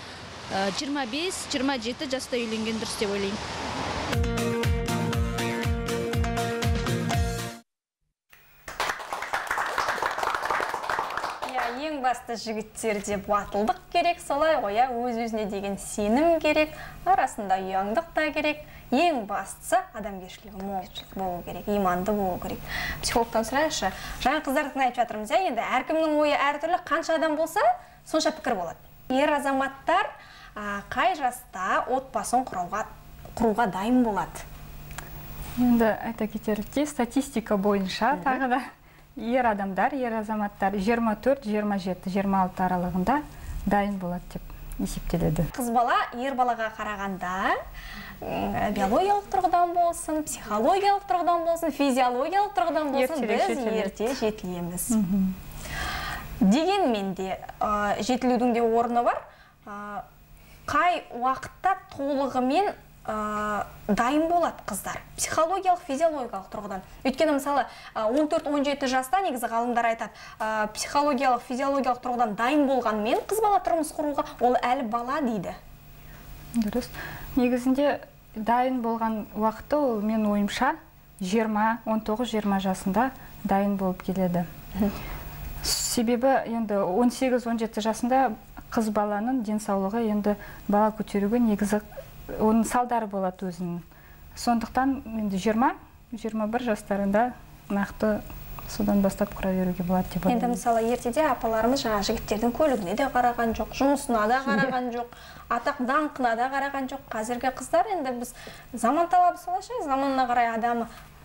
25-27 жаста үйленген дұрыс деп ойлаймын. Ең басты жігіттерде батылдық керек, солай ғой, өз-өзіне деген сенім керек, арасында ұяңдық та керек. Ең бастысы адамгершілігі мол болу керек, иманды болу керек. Психологтан сұрайықшы, жаңа қыздардықны айтып жатырмыз, енді әркімнің ойы әртүрлі, қанша адам болса, сонша пікір болады. Ер азаматтар қай жаста отбасын құруға дайын болады? Енді айта кетерлікте статистика бойынша тағы да ер адамдар, ер азаматтар 24, 27, 26 аралығында дайын болады деп есептеледі. Қыз бала ер балаға қарағанда биологиялық тұрғыдан болсын, психологиялық тұрғыдан болсын, физиологиялық тұрғыдан болсын, біз ерте жетілеміз. Дегенмен де жетілудің де орны бар. Қай уақытта толығымен дайын болады қыздар, психологиялық, физиологиялық тұрғыдан. Өйткені мысалы 14-17 жаста негізі ғалымдар айтады, психологиялық, физиологиялық тұрғыдан дайын болғанмен қыз бала тұрмыс құруға ол әлі бала дейді. Дұрыс. Негізінде дайын болған уақыты ол мен ойымша 19-20 жасында дайын болып келеді. Себебі енді 18-17 жасында қыз баланың денсаулығы енді бала көтеруге негізі оның салдары болады өзінің. Сондықтан енді 20-21 жастарында нақты содан бастап құра беруге болады деп ойлаймын. Енді мысалы ертеде апаларымыз жаңа жігіттердің көлігіне де қараған жоқ, жұмысына да қараған жоқ, атақ даңқына да қараған жоқ. Қазіргі қыздар енді біз заман талабы солайша, заманына қарай адамы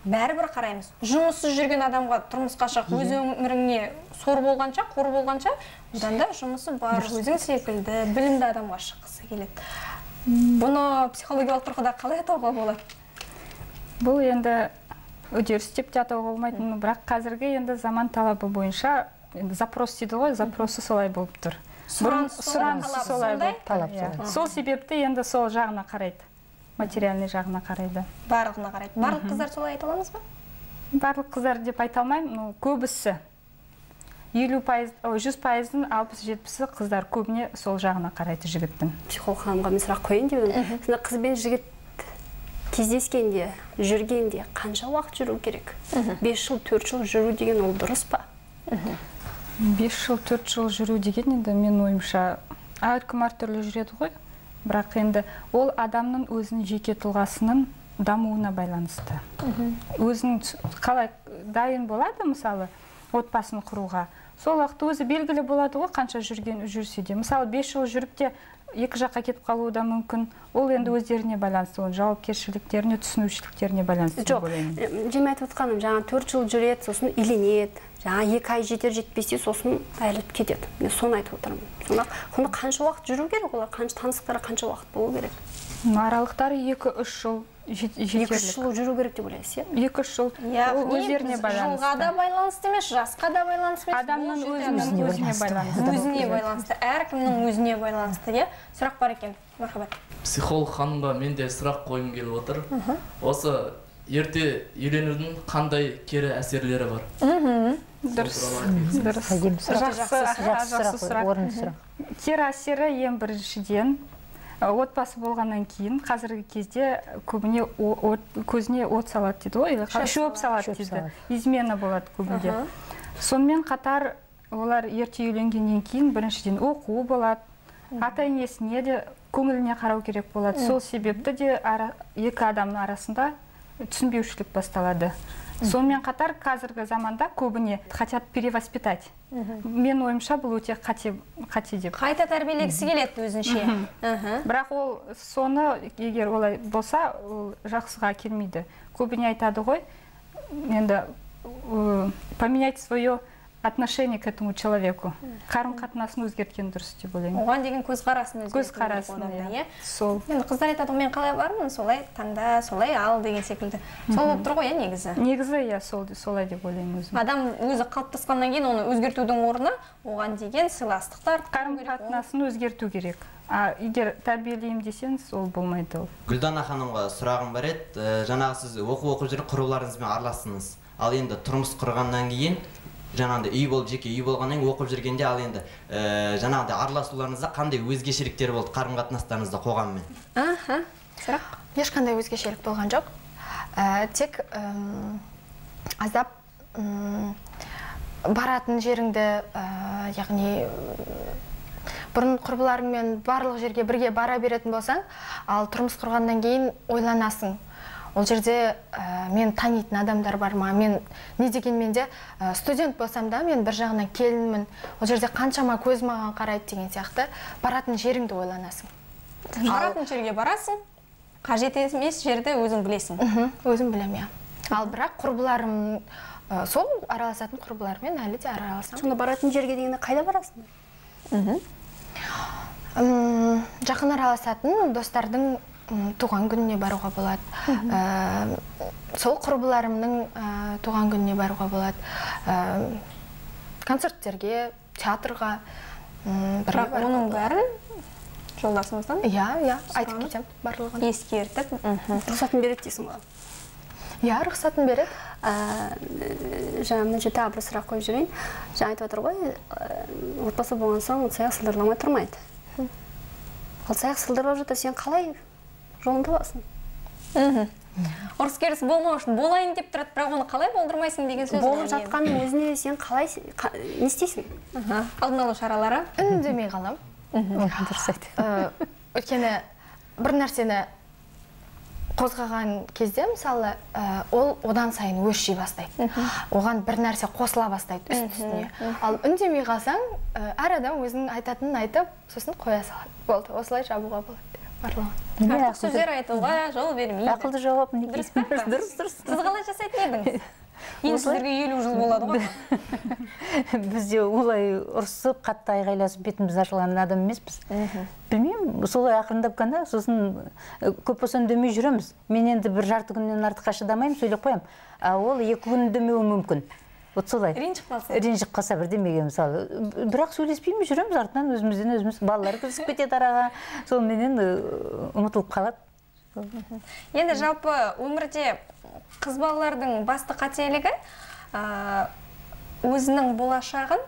бәрібір қараймыз. Жұмыссыз жүрген адамға тұрмысқа шық, өз өміріңе сор болғанша, қор болғанша, одан да жұмысы бар, өзің секілді, білімді адамға шыққысы келеді. Бұны психологиялық тұрғыда қалай атауға болады? Бұл енді үдеріс деп те атауға болмайтын, бірақ қазіргі енді заман талабы бойынша запрос дейді ғой, запросы солай болып тұр. Сұранысы солай болып тұр. Сол себепті енді сол жағына қарайды. Материальный жағына қарайды. Барлығына қарайды. Барлық қыздар солай айта аламыз ба? Барлық қыздар деп айта алмаймын, көбісі 100%, 60%, 70%-і қыздар көбіне сол жағына қарайды жігіттің. Психолог ханымға мен сұрақ қойайын деп едім. Сонда қыз бен жігіт кездескенде, жүргенде қанша уақыт жүру керек? 5 жыл, 4 жыл жүру деген ол дұрыс па? 5 жыл, 4 жыл жүру деген енді мен ойымша әркім әртүрлі жүреді ғой. Бірақ енді ол адамның өзінің жеке тұлғасының дамуына байланысты. Өзінің қалай дайын болады, мысалы, отбасын құруға. Сол уақытта өзі белгілі болады ғой, қанша жүрсе де. Мысалы, 5 жыл жүріп те екі жаққа кетіп қалуы да мүмкін. Ол енді өздеріне байланысты, жауапкершіліктеріне, түсінушіліктеріне байланысты. Жоқ, жеме айтып отқаным, жаңа 4 жыл жүреді, сосын иленеді. Жаңа 2 ай жетер жетпесе, сосын айырылып кетеді. Мен соны айтып отырмын. Сонда қанша уақыт жүру керек, олар таныстықтары қанша уақыт болу керек? Аралықтары 2-3 жыл жетерлік. 2-3 жыл жүру керек деп ойлайсыз, иә? 2-3 жыл өздеріне байланысты. Жылға да байланысты емес, жасқа да байланысты емес. Адамның өзіне байланысты. Өзіне байланысты, әркімнің өзіне байланысты, иә? Сұрақ бар екен, мархабат. Психолог ханымға мен де сұрақ қойым келіп отыр. Осы ерте үйленудің қандай кері әсерлері бар? Дұрыс. Жақсы сұрақ. Кері әсері ең біріншіден отбасы болғаннан кейін қазіргі кезде көбіне көзіне от салады дейді ғой, шөп салады дейді, измена болады көбінде. Сонымен қатар олар ерте үйленгеннен кейін біріншіден оқу болады, ата-енесіне де көңіліне қарау керек болады. Сол себепті де екі адамның арасында түсінбеушілік басталады. Сонымен қатар қазіргі заманда көбіне хотят перевоспитать. Мен ойымша бұл өте қате деп. Қайта тәрбиелегісі келеді өзінше. Бірақ ол соны егер олай болса, жақсыға келмейді. Көбіне айтады ғой, енді поменять свое отношение к этому человеку. Қарым-қатынасын өзгерткен дұрыс деп ойлаймын. Оған деген көзқарасын өзгерткен. Иә. Сол. Енді қыздар айтады, мен қалай бармын, солай таңда, солай ал деген секілді. Сол болып тұр ғой, негізі. Негізі, иә, солай деп ойлаймын өзім. Адам өзі қалыптасқаннан кейін оны өзгертудің орнына оған деген сыйластықтар, қарым-қатынасын өзгерту керек. Егер тәрбиелеймін десеңіз, ол болмайды ол. Гүлдана ханымға сұрағым бар еді. Жаңағы сіз оқып жүріп құрбыларыңызбен араластыңыз. Ал енді тұрмыс құрғаннан кейін жаңағыдай үй болып, жеке үй болғаннан кейін оқып жүргенде, ал енді жаңағыдай араласуларыңызда қандай өзгешеліктер болды қарым-қатынастарыңызда қоғаммен? Сұрақ? Ешқандай өзгешелік болған жоқ. Тек аздап баратын жеріңді, яғни бұрын құрбыларыңмен барлық жерге бірге бара беретін болсаң, ал тұрмыс құрғаннан кейін ойланасың. Ол жерде мен танитын адамдар бар ма? Мен не дегенмен де студент болсам да, мен бір жағынан келінмін. Ол жерде қаншама көз маған қарайды деген сияқты баратын жеріңді ойланасың. Баратын жерге барасың, қажет емес жерді өзің білесің. Өзім білем, иә. Ал бірақ құрбыларым, сол араласатын құрбылармен әлі де араласам. Сонда баратын жерге дегенде қайда барасың? Жақын араласатын достардың туған күніне баруға болады. Сол құрбыларымның туған күніне баруға болады. Концерттерге, театрға. Бірақ оның бәрін жолдасыңыздан? Иә, айтып кетем барлығын. Ескертіп. Рұқсатын береді дейсің ба? Иә, рұқсатын береді. Жаңа мына жерде бір сұрақ қойып жүрейін. Жаңа айтып отыр ғой, отбасы болған соң саяқ сылдырламай тұрмайды. Ал саяқ сылдырып жатыр, сен қалай жолында басың? Ұрыс керіс болмау үшін болайын деп тұрады, бірақ оны қалай болдырмайсың деген сөз. Болып жатқанның өзіне сен қалай не істейсің? Алдын алу шаралары? Үндемей қалам. Дұрыс айт. Өйткені бір нәрсені қозғаған кезде, мысалы, ол одан сайын өрши бастайды. Оған бір нәрсе қосыла бастайды үст-үстіне. Ал үндемей қалсаң, әр адам өзінің айтатынын айтып, сосын қоя салады. Болды, осылай жабуға болады. артық сөздер айтуға жол бермейді. Ақылды жауап мінекей. Дұрыс. Сіз қалай жасайтын едіңіз? Енді сіздерге 50 жыл болады ғой. Бізде олай ұрсып, қатты айғайласып бетіміз ашылған адам емеспіз. Білмеймін, солай ақырындап қана, сосын көп болса үндемей жүреміз. Мен енді бір жарты күннен артыққа шыдамаймын, сөйлеп қоямын. Ол 2 күн үндемеуі мүмкін. Вот солай. Ренжіп қалса бірдемеге мысалы. Бірақ сөйлеспейміз, жүреміз артынан өзімізден өзіміз. Балалар кірісіп кетеді араға. Сонымен ұмытылып қалады. Енді жалпы өмірде қыз балалардың басты қателігі өзінің болашағын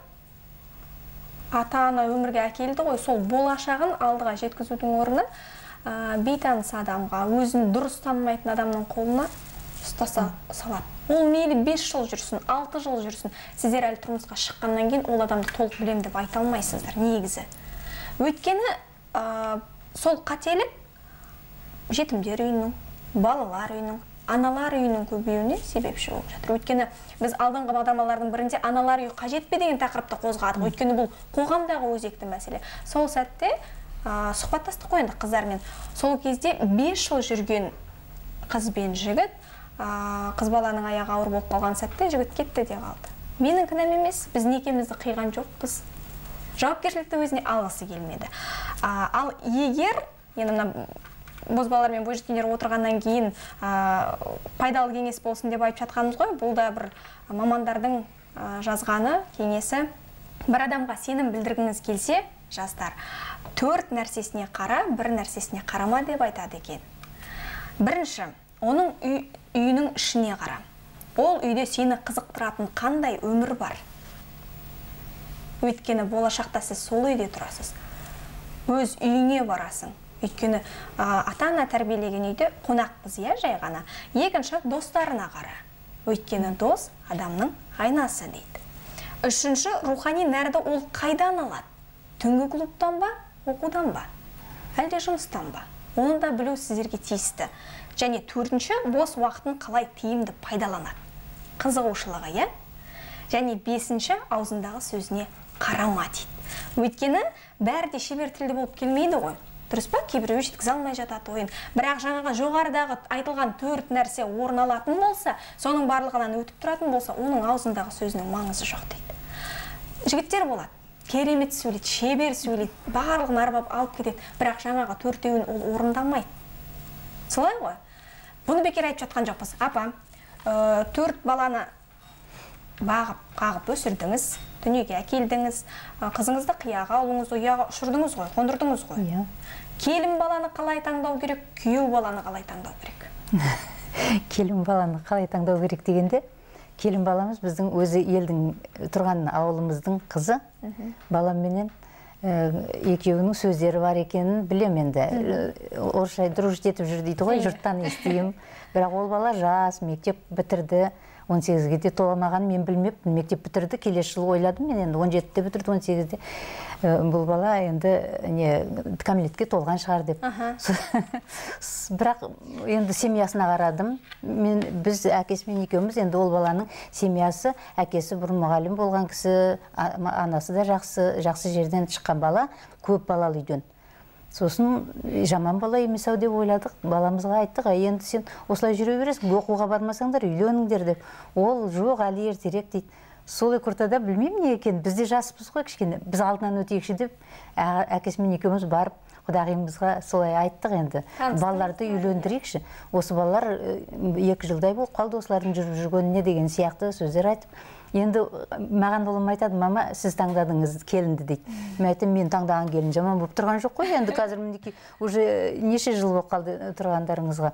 ата-ана өмірге әкелді ғой, сол болашағын алдыға жеткізудің орнына бейтаныс адамға, өзін дұрыс танымайтын адамның қолына ұстаса салады. Ол мейлі 5 жыл жүрсін, 6 жыл жүрсін, сіздер әлі тұрмысқа шыққаннан кейін ол адамды толық білем деп айта алмайсыздар, негізі. Өйткені сол қателік жетімдер үйінің, балалар үйінің, аналар үйінің көбеюіне себепші болып жатыр. Өйткені біз алдыңғы бағдарламалардың бірінде аналар үйі қажет пе деген тақырыпты қозғадық. Өйткені бұл қоғамдағы өзекті мәселе. Сол сәтте сұхбаттастық қой енді қыздармен. Сол кезде 5 жыл жүрген қыз бен жігіт, қыз баланың аяғы ауыр болып қалған сәтте жігіт кетті де қалды. Менің кінәм емес, біз некемізді қиған жоқпыз. Жауапкершілікті өзіне алғысы келмеді. Ал егер енді бозбалалар мен бойжеткендер отырғаннан кейін пайдалы кеңес болсын деп айтып жатқанымыз ғой. Бұл да бір мамандардың жазғаны кеңесі. Бір адамға сенім білдіргіңіз келсе, жастар, 4 нәрсесіне қара, 1 нәрсесіне қарама деп айтады екен. Бірінші, оның үйінің ішіне қара. Ол үйде сені қызықтыратын қандай өмір бар? Өйткені болашақта сіз сол үйде тұрасыз. Өз үйіңе барасың. Өйткені ата-ана тәрбиелеген үйде қонақпыз, иә, жай ғана. Екінші, достарына қара. Өйткені дос адамның айнасы дейді. Үшінші, рухани нәрді ол қайдан алады? Түнгі клубтан ба, оқудан ба? Әлде жұмыстан ба? Оны да білу сіздерге тиісті. Және төртінші, бос уақытын қалай тиімді пайдаланады? Қызығушылығы, иә? Және бесінші, аузындағы сөзіне қарама дейді. Өйткені бәрі де шебер тілді болып келмейді ғой. Дұрыс па? Кейбіреуі жеткізе алмай жатады ойын. Бірақ жаңағы жоғарыдағы айтылған 4 нәрсе орын алатын болса, соның барлығынан өтіп тұратын болса, оның аузындағы сөзінің маңызы жоқ дейді. Жігіттер болады. Керемет сөйлейді, шебер сөйлейді, барлығын арбап алып кетеді. Бірақ жаңағы 4-еуін ол орындамайды. Солай ғой? Бұны бекер айтып жатқан жоқпыз. Апа, 4 баланы бағып, қағып өсірдіңіз, дүниеге әкелдіңіз, қызыңызды қияға алыңыз, ұяға ұшырдыңыз ғой, қондырдыңыз ғой. Келін баланы қалай таңдау керек, күйеу баланы қалай таңдау керек? Келін баланы қалай таңдау керек дегенде, келін баламыз біздің өзі елдің тұрған ауылымыздың қызы. Баламменен екеуінің сөздері бар екенін білем енді. Орысша дружить етіп жүр дейді ғой, жұрттан естеймін. Бірақ ол бала жас, мектеп бітірді. 18-ге де толамаған мен білмеппін, мектеп бітірді, келесі жыл ойладым мен енді 17-те бітірді, 18-де. Бұл бала енді кәмелетке толған шығар деп. Бірақ енді семьясына қарадым. Біз әкесімен екеуміз енді ол баланың семьясы, әкесі бұрын мұғалім болған кісі, анасы да жақсы жерден шыққан бала, көп балалы үйден. Сосын жаман бала емес-ау деп ойладық, баламызға айттық, енді сен осылай жүре бересің, оқуға бармасаңдар, үйленіңдер деп. Ол жоқ, әлі ертерек дейді. Сол ортада білмеймін не екен, бізде жаспыз ғой кішкене, біз алдынан өтейікші деп, әкесімен екеуміз барып, құдағиымызға солай айттық енді. Балаларды үйлендірейікші. Осы балалар 2 жылдай болып қалды, осылардың жүріп жүргеніне деген сияқты сөздер айтып. Енді маған ұлым айтады, мама, сіз таңдадыңыз келінді дейді. Мен айтам, мен таңдаған келін жаман болып тұрған жоқ қой. Енді қазір мінекей уже неше жыл болып қалды тұрғандарыңызға?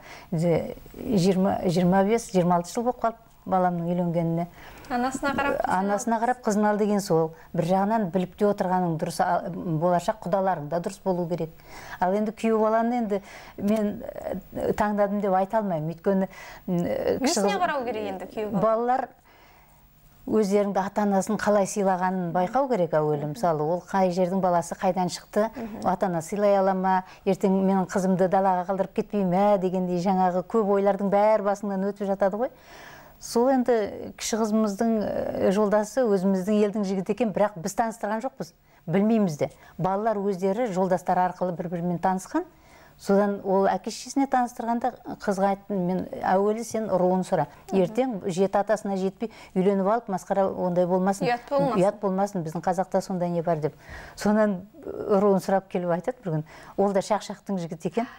25-26 жыл болып қалды баламның үйленгеніне. Анасына қарап қызын ал деген сол. Бір жағынан біліп те отырғаның дұрыс, болашақ құдаларың да дұрыс болу керек. Ал енді күйеу баланы енді мен таңдадым деп айта алмаймын. Өйткені несіне қарау керек енді күйеу балалар өздеріңді ата-анасын қалай сыйлағанын байқау керек әуелі. Мысалы, ол қай жердің баласы қайдан шықты, ата-ана сыйлай ала ма, ертең менің қызымды далаға қалдырып кетпей ме дегендей жаңағы көп ойлардың бәрі басыңнан өтіп жатады ғой. Сол енді кіші қызымыздың жолдасы өзіміздің елдің жігіті екен, бірақ біз таныстырған жоқпыз, білмейміз де. Балалар өздері жолдастар арқылы бір-бірімен танысқан, Содан ол әке-шешесіне таныстырғанда қызға айттым, мен әуелі сен руын сұра. Ертең жеті атасына жетпей үйленіп алып, масқара ондай болмасын. Ұят болмасын, біздің қазақта сондай не бар деп. Сонан руын сұрап келіп айтады бір күн. Ол да шақ-шақтың жігіт екен.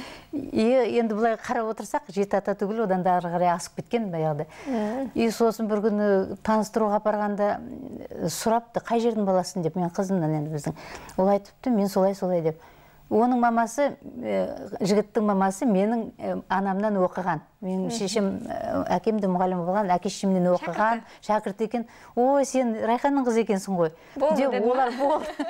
Енді бұлай қарап отырсақ, жеті ата түгіл, одан да ары қарай асып кеткен баяғыда. Сосын бір күні таныстыруға апарғанда сұрапты, қай жердің баласың деп, мен қызымнан енді біздің. Ол айтыпты, мен солай деп. Оның мамасы, жігіттің мамасы менің анамнан оқыған. Менің шешем, әкем де мұғалім болған, әке-шешемнен оқыған, шәкірт екен. Ой, сен Райханның қызы екенсің ғой. Болды деді ма? Олар болды.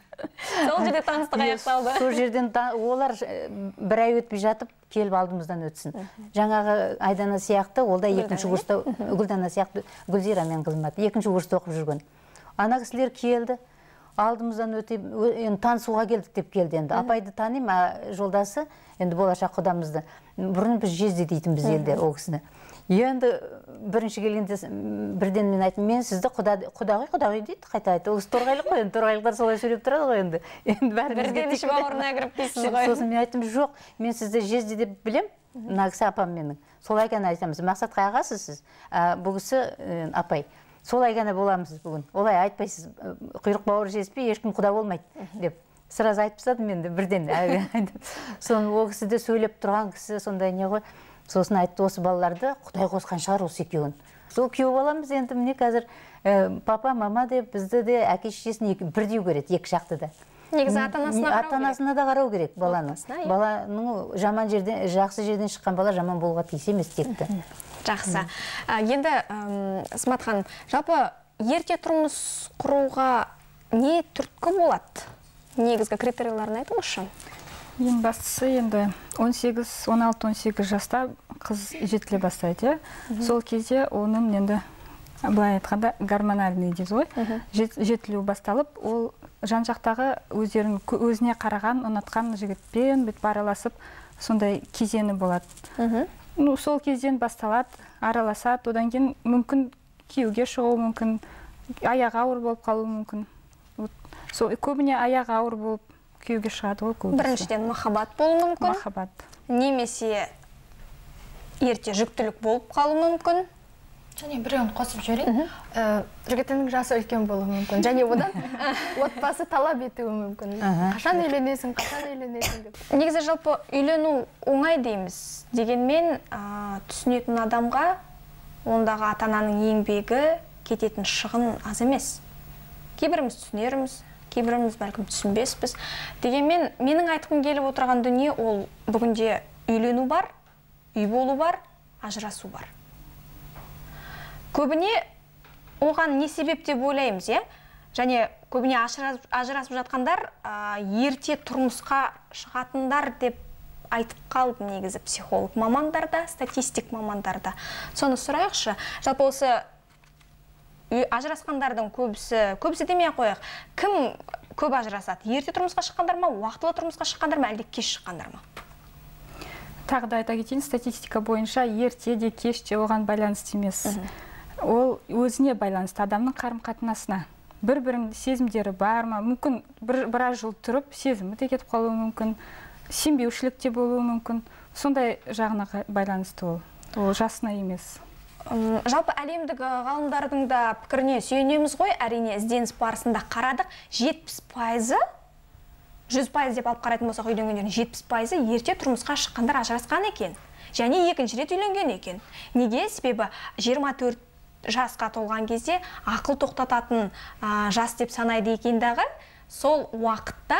Сол жерде таныстық аяқталды. Сол жерден олар бір ай өтпей жатып, келіп алдымыздан өтсін. Жаңағы Айдана сияқты, ол да екінші курста, Гүлдана сияқты, Гүлзира мен қызым аты, екінші курста оқып жүрген. Ана кісілер келді. Алдымыздан өтіп, танысуға келдік деп келді енді. Апайды танимын, жолдасы, енді болашақ құдамызды. Бұрын біз жезде дейтінбіз елде ол кісіні. Енді бірінші келгенде бірден мен айттым, мен сізді құдағи дейді, қайта айтты. Ол кісі торғайлық қой, енді торғайлықтар солай сөйлеп тұрады ғой енді. Бірден іші бауырына кіріп дейсіз ғой. Сосын мен айттым, жоқ, мен сізді жезде деп білем, мына кісі апам менің. Солай ғана айтамыз, Мақсатқа ағасыз сіз, бұл кісі апай. Солай ғана боламыз бүгін. Олай айтпайсыз, құйрық бауыр жеспей, ешкім құда болмайды деп. Сразу айтып тастадым енді бірден. Соны ол кісі де сөйлеп тұрған кісі сондай не ғой. Сосын айтты, осы балаларды Құдай қосқан шығар осы екеуін. Сол күйеу баламыз енді міне қазір папа, мама деп бізді де әке-шешесін бірдей көреді, екі жақты да. Негізі ата-анасына да қарау керек баланың. Баланың жаман жерден, жақсы жерден шыққан бала жаман болуға тиіс емес текті. Жақсы. Енді Смат ханым, жалпы ерте тұрмыс құруға не түрткі болады? Негізгі критерияларын айтыңызшы. Ең бастысы енді 16-18 жаста қыз жетіле бастайды. Сол кезде оның енді былай айтқанда гормональный дейді ғой, жетілу басталып, ол жан-жақтағы өзіне қараған, ұнатқан жігітпен араласып, сондай кезеңі болады. Сол кезден басталады, араласады, одан кейін мүмкін күйеуге шығу мүмкін, аяғы ауыр болып қалу мүмкін. Көбіне аяғы ауыр болып күйеуге шығады ол көбісі. Біріншіден махаббат болу мүмкін. Махаббат. Немесе ерте жүктілік болып қалу мүмкін. Және біреуін қосып жіберейін. Жігітінің жасы үлкен болуы мүмкін. Және одан отбасы талап етуі мүмкін. Қашан үйленесің деп. Негізі жалпы үйлену оңай дейміз. Дегенмен түсінетін адамға ондағы ата-ананың еңбегі кететін шығын аз емес. Кейбіріміз түсінерміз, кейбіріміз бәлкім түсінбеспіз. Дегенмен менің айтқым келіп отырған дүние ол бүгінде үйлену бар, үй болу бар, ажырасу бар. Көбіне оған не себеп деп ойлаймыз, және көбіне ажырасып жатқандар ерте тұрмысқа шығатындар деп айтып қалдым негізі психолог мамандарда, статистик мамандарда. Соны сұрайықшы, жалпы осы ажырасқандардың көбісі демей қояйық, кім көп ажырасады? Ерте тұрмысқа шыққандар ма, уақытылы тұрмысқа шыққандар ма, әлде кеш шыққандар ма? Тағы да айта кетейін, статистика бойынша ерте де кеш те оған байланысты емес. Ол өзіне байланысты, адамның қарым-қатынасына. Бір-бірінің сезімдері бар ма? Мүмкін біраз жыл тұрып, сезімі де кетіп қалуы мүмкін, сенбеушілік те болуы мүмкін. Сондай жағына байланысты ол. Ол жасына емес. Жалпы әлемдік ғалымдардың да пікіріне сүйенеміз ғой, әрине ізденіс барысында қарадық, 70%, 100% деп алып қарайтын болсақ үйленгендердің 70%-і ерте тұрмысқа шыққандар ажырасқан екен. Және екінші рет үйленген екен. Неге? Себебі 24 жасқа толған кезде ақыл тоқтататын жас деп санайды екендағы, сол уақытта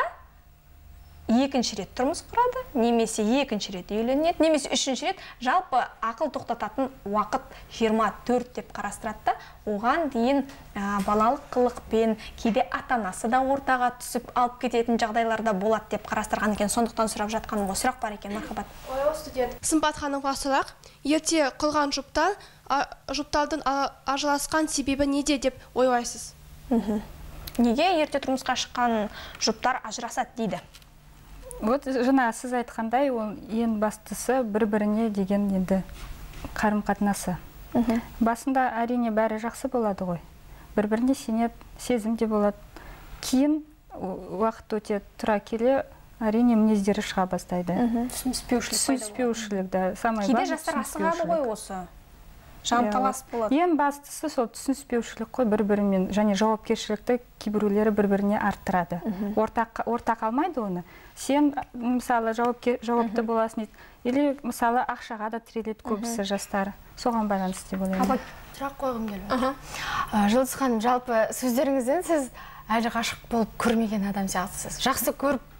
екінші рет тұрмыс құрады, немесе екінші рет үйленеді, немесе үшінші рет жалпы ақыл тоқтататын уақыт 24 деп қарастырады. Оған дейін балалық қылықпен кейде ата-анасы да ортаға түсіп алып кететін жағдайларда болады деп қарастырған екен. Сондықтан сұрап жатқаным ғой, сұрақ бар екен, Махаббат. Студент Сымбат ханымға сұрақ. Ерте құрған жұптардың ажырасқан себебі неде деп ойлайсыз? Неге ерте тұрмысқа шыққан жұптар ажырасады дейді? Вот жаңа сіз айтқандай, ол ең бастысы бір-біріне деген енді қарым-қатынасы. Басында әрине бәрі жақсы болады ғой. Бір-біріне сенеді, сезім де болады. Кейін уақыт өте тұра келе әрине мінездері шыға бастайды. Түсініспеушілік, да. Кейде жастар асығады ғой осы. Жанталас болады. Ең бастысы сол түсініспеушілік қой, бір-бірімен және жауапкершілікті кейбіреулері бір-біріне арттырады. Ортақ алмайды оны. Сен мысалы жауапты боласың дейді. Или мысалы ақшаға да тіреледі көбісі жастар. Соған байланысты деп ойлаймын. Сұрақ қойғым келіп. Жұлдыз ханым, жалпы сөздеріңізден сіз әлі ғашық болып көрмеген адам сияқтысыз. Жақсы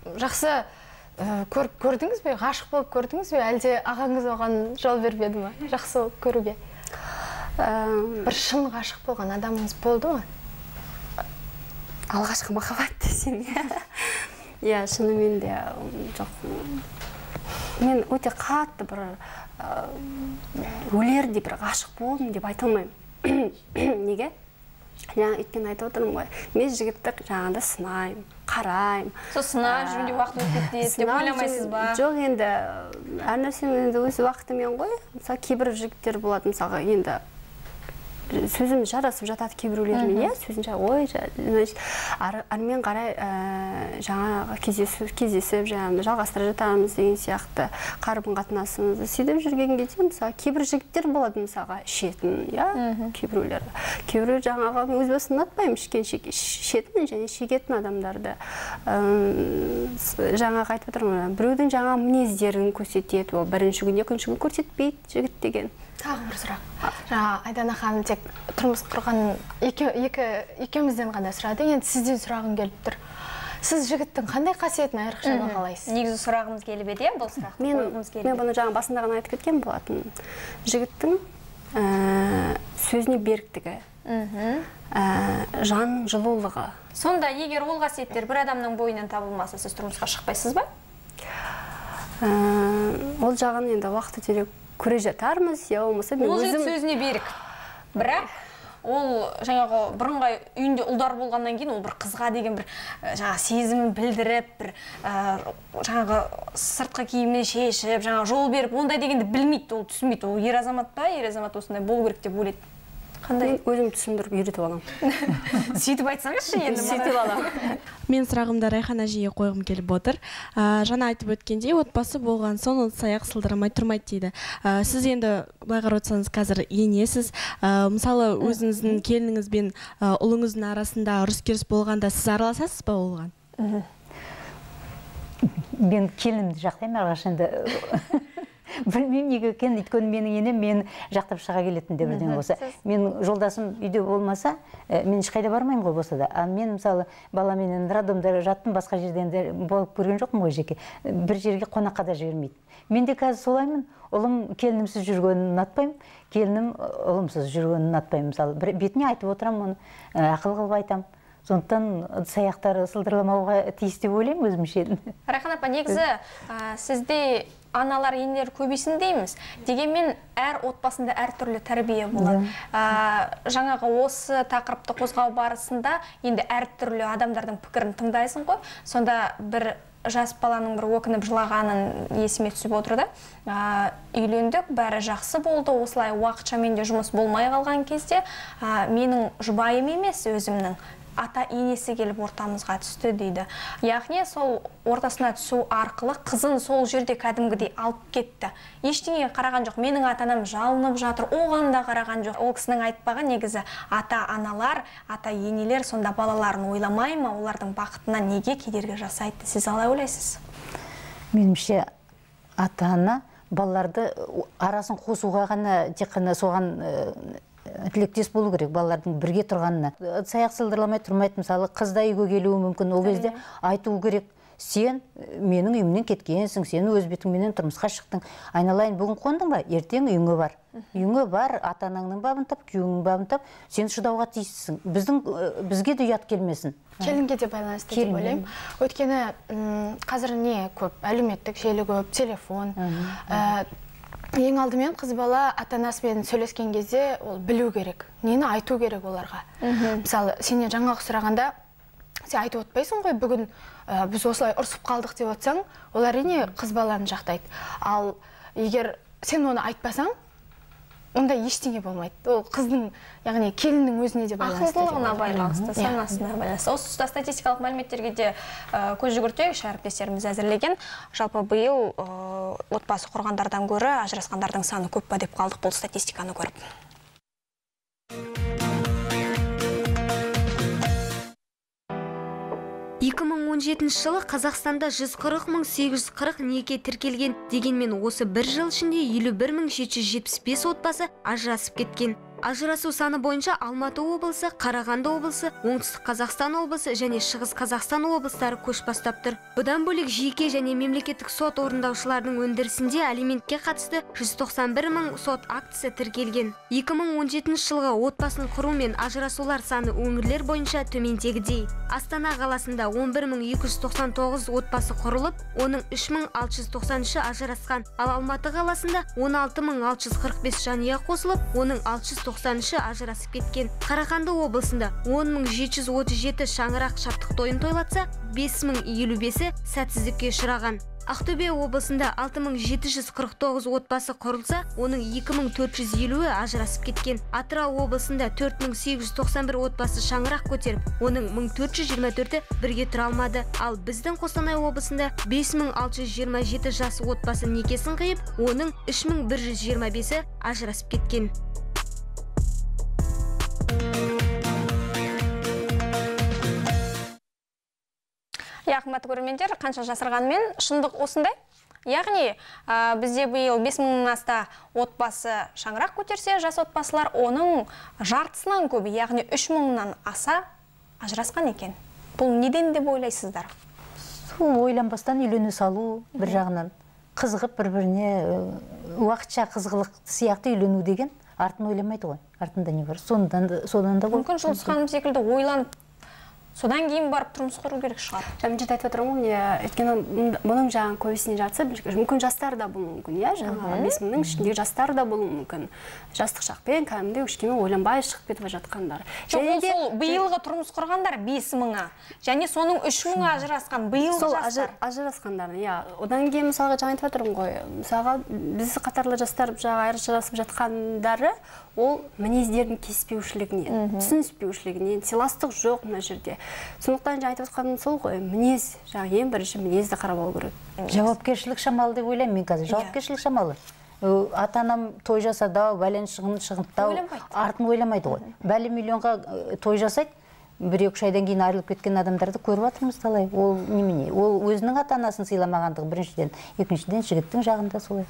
көрдіңіз бе? Ғашық болып көрдіңіз бе? Әлде ағаңыз оған жол бермеді ме? Жақсы болып көруге. Бір шын ғашық болған адамыңыз болды ма? Алғашқы махаббат десең. Иә, шынымен де жоқ. Мен өте қатты бір өлердей бір ғашық болдым деп айта алмаймын. Неге? Жаңа өйткені айтып отырмын ғой. Мен жігітті жаңағыда сынаймын, қараймын. Сол сынап жүргенде уақыт өтіп кетеді деп ойламайсыз ба? Жоқ, енді әр нәрсенің өз уақытымен ғой. Мысалы, кейбір жігіттер болады, мысалға, енді сөзім жарасып жатады кейбіреулермен, иә, сөзін ой, армен қарай жаңағы кездесіп, жалғастыра жатамыз деген сияқты қарым қатынасымызды сөйтіп жүрген кезде, мысалы, кейбір жігіттер болады, мысалға, ішетін, иә, кейбіреулер жаңағы өз басын ұнатпаймын, ішетін және шегетін адамдарды. Жаңағы айтып отырмын, біреудің жаңа мінездерін көрсетеді, ол бірінші күн, екінші күн көрсетпейді жігіт деген. Тағы бір сұрақ. Жаңа Айдана ханым тек тұрмыс құрған екеумізден ғана сұрады, енді сізден сұрағым келіп тұр. Сіз жігіттің қандай қасиетін айрықша бағалайсыз? Негізі сұрағымыз келіп еді, бұл сұрақ қойғымыз келіп. Мен бұны жаңа басында ғана айтып кеткен болатын. Жігіттің сөзіне беріктігі, жанның жылулығы. Сонда егер ол қасиеттер бір адамның бойынан табылмаса, сіз тұрмысқа шықпайсыз ба? Ол жағын енді уақыт өте көре жатармыз, я болмаса мен өзім... Ол сөзіне берік. Бірақ ол жаңағы бұрынғы үйінде ұлдар болғаннан кейін ол бір қызға деген бір жаңағы сезімін білдіріп, бір жаңағы сыртқы киімін шешіп, жаңағы жол беріп, ондай дегенді білмейді, ол түсінбейді. Ол ер азамат па, ер азамат осындай болу керек деп ойлайды. Қандай? Өзім түсіндіріп үйретіп алам. Сөйтіп айтсаңызшы енді. Сөйтіп алам. Мен сұрағымды Райхан әжеге қойғым келіп отыр. Жаңа айтып өткендей, отбасы болған соң ол саяқ сылдырамай тұрмайды дейді. Сіз енді былай қарап отырсаңыз қазір енесіз. Мысалы, өзіңіздің келініңіз бен ұлыңыздың арасында ұрыс-керіс болғанда сіз араласасыз ба оған? Мен келінімді жақтаймын, алғашында білмеймін неге екен, өйткені менің енем мен жақтап шыға келетін де бірден болса. Мен жолдасым үйде болмаса, мен ешқайда бармаймын ғой болса да. Мен мысалы баламенен роддомда жаттым, басқа жерден де болып көрген жоқпын ғой жеке. Бір жерге қонаққа да жібермейді. Мен де қазір солаймын. Ұлым келінімсіз жүргенін ұнатпаймын, келінім ұлымсыз жүргенін ұнатпаймын. Мысалы бетіне айтып отырамын, оны ақыл қылып айтамын. Сондықтан саяқтары сылдырламауға тиіс деп ойлаймын өзімше. Райхан апа, негізі сізде аналар, енелер көбейсін дейміз. Дегенмен әр отбасында әртүрлі тәрбие болады. Жаңағы осы тақырыпты қозғау барысында енді әртүрлі адамдардың пікірін тыңдайсың ғой. Сонда бір жас баланың бір өкініп жылағанын есіме түсіп отырды. Үйлендік, бәрі жақсы болды, осылай уақытша менде жұмыс болмай қалған кезде менің жұбайым емес, өзімнің ата енесі келіп ортамызға түсті дейді. Яғни сол ортасына түсу арқылы қызын сол жерде кәдімгідей алып кетті. Ештеңеге қараған жоқ. Менің ата-анам жалынып жатыр, оған да қараған жоқ. Ол кісінің айтпаған негізі ата-аналар, ата-енелер сонда балаларын ойламай ма, олардың бақытына неге кедергі жасайды? Сіз қалай ойлайсыз? Меніңше ата-ана балаларды арасын қосуға ғана тек қана соған тілектес болу керек, балалардың бірге тұрғанына. Саяқ сылдырламай тұрмайды, мысалы, қыз да үйге келуі мүмкін, ол кезде айту керек. Сен менің үйімнен кеткенсің, сен өз бетіңменен тұрмысқа шықтың. Айналайын, бүгін қондың ба? Ертең үйіңе бар. Үйіңе бар, ата-анаңның бабын тап, күйеуіңнің бабын тап, сен шыдауға тиіссің. Бізге де ұят келмесін. Келінге де байланысты деп ойлаймын. Өйткені қазір не көп, әлеуметтік желі көп, телефон. Ең алдымен қыз бала ата-анасымен сөйлескен кезде ол білу керек, нені айту керек оларға. Мысалы, сенен жаңағы сұрағанда сен айтып отпайсың ғой, бүгін біз осылай ұрсып қалдық деп отсаң, ол әрине қыз баланы жақтайды. Ал егер сен оны айтпасаң, онда ештеңе болмайды. Ол қыздың, яғни келіннің өзіне де байланысты. Ақылдылығына байланысты, санасына байланысты. Осы тұста статистикалық мәліметтерге де көз жүгіртейік, әріптестеріміз әзірлеген. Жалпы биыл отбасы құрғандардан гөрі ажырасқандардың саны көп па деп қалдық бұл статистиканы көріп. 2017 жылы Қазақстанда 140.840 неке тіркелген, дегенмен осы бір жыл ішінде 51.775 отбасы ажырасып кеткен. Ажырасу саны бойынша Алматы облысы, Қарағанды облысы, Оңтүстік Қазақстан облысы және Шығыс Қазақстан облыстары көш бастап тұр. Бұдан бөлек жеке және мемлекеттік сот орындаушылардың өндірісінде алиментке қатысты 191.000 сот актісі тіркелген. 2017 жылғы отбасын құру мен ажырасулар саны өңірлер бойынша төмендегідей. Астана қаласында 11.299 отбасы құрылып, оның 3.693-і ажырасқан. Ал Алматы қаласында 16.645 жанұя қосылып, оның 693-і ажырасып кеткен. Қарағанды облысында 10.737 шаңырақ шаттық тойын тойлатса, 5.055-і сәтсіздікке ұшыраған. Ақтөбе облысында 6.749 отбасы құрылса, оның 2.450-і ажырасып кеткен. Атырау облысында 4.891 отбасы шаңырақ көтеріп, оның 1.424-і бірге тұра алмады. Ал біздің Қостанай облысында 5.627 жас отбасы некесін қиып, оның 3.125-і ажырасып кеткен. Қымбатты көрермендер, қанша жасырғанмен шындық осындай. Яғни, бізде биыл 5.000-нан аста отбасы шаңырақ көтерсе, жас отбасылар оның жартысынан көбі, яғни 3.000-нан аса ажырасқан екен. Бұл неден деп ойлайсыздар? Сол ойланбастан үйлене салу бір жағынан. Қызығып бір-біріне уақытша қызғылық сияқты үйлену деген артын ойламайды ғой. Артында не бар? Содан да мүмкін Жұлдыз ханым секілді ойланып, содан кейін барып тұрмыс құру керек шығар. Мен жерде айтып отырмын, өйткені бұның жағын көбісіне жатса, мүмкін жастар да болуы мүмкін, иә, жаңағы 5.000-нің ішіндегі жастар да болуы мүмкін. Жастық шақпен кәдімгідей кішкене ойланбай шығып кетіп жатқандар. Сол биылғы тұрмыс құрғандар 5.000-ы, және соның 3.000-ы ажырасқан биылғы жастар. Ажырасқандар, иә. Одан кейін мысалға жаңа айтып отырмын ғой, мысалға біз қатарлы жастар жаңа ажырасып жатқандары, ол мінездердің кеспеушілігінен, түсініспеушілігінен, сыйластық жоқ мына жерде. Сондықтан жаңа айтып отқаным сол ғой, мінез, жаңа ең бірінші мінезді қарап алу керек. Жауапкершілік шамалы деп ойлаймын мен қазір. Жауапкершілік шамалы. Ата-анам той жасады, бәлен шығындау, артын ойламайды ғой. Бәлі миллионға той жасайды, 1-2 айдан кейін айырылып кеткен адамдарды көріп жатырмыз талай. Ол немене? Ол өзінің ата-анасын сыйламағандығы біріншіден, екіншіден жігіттің жағында солай.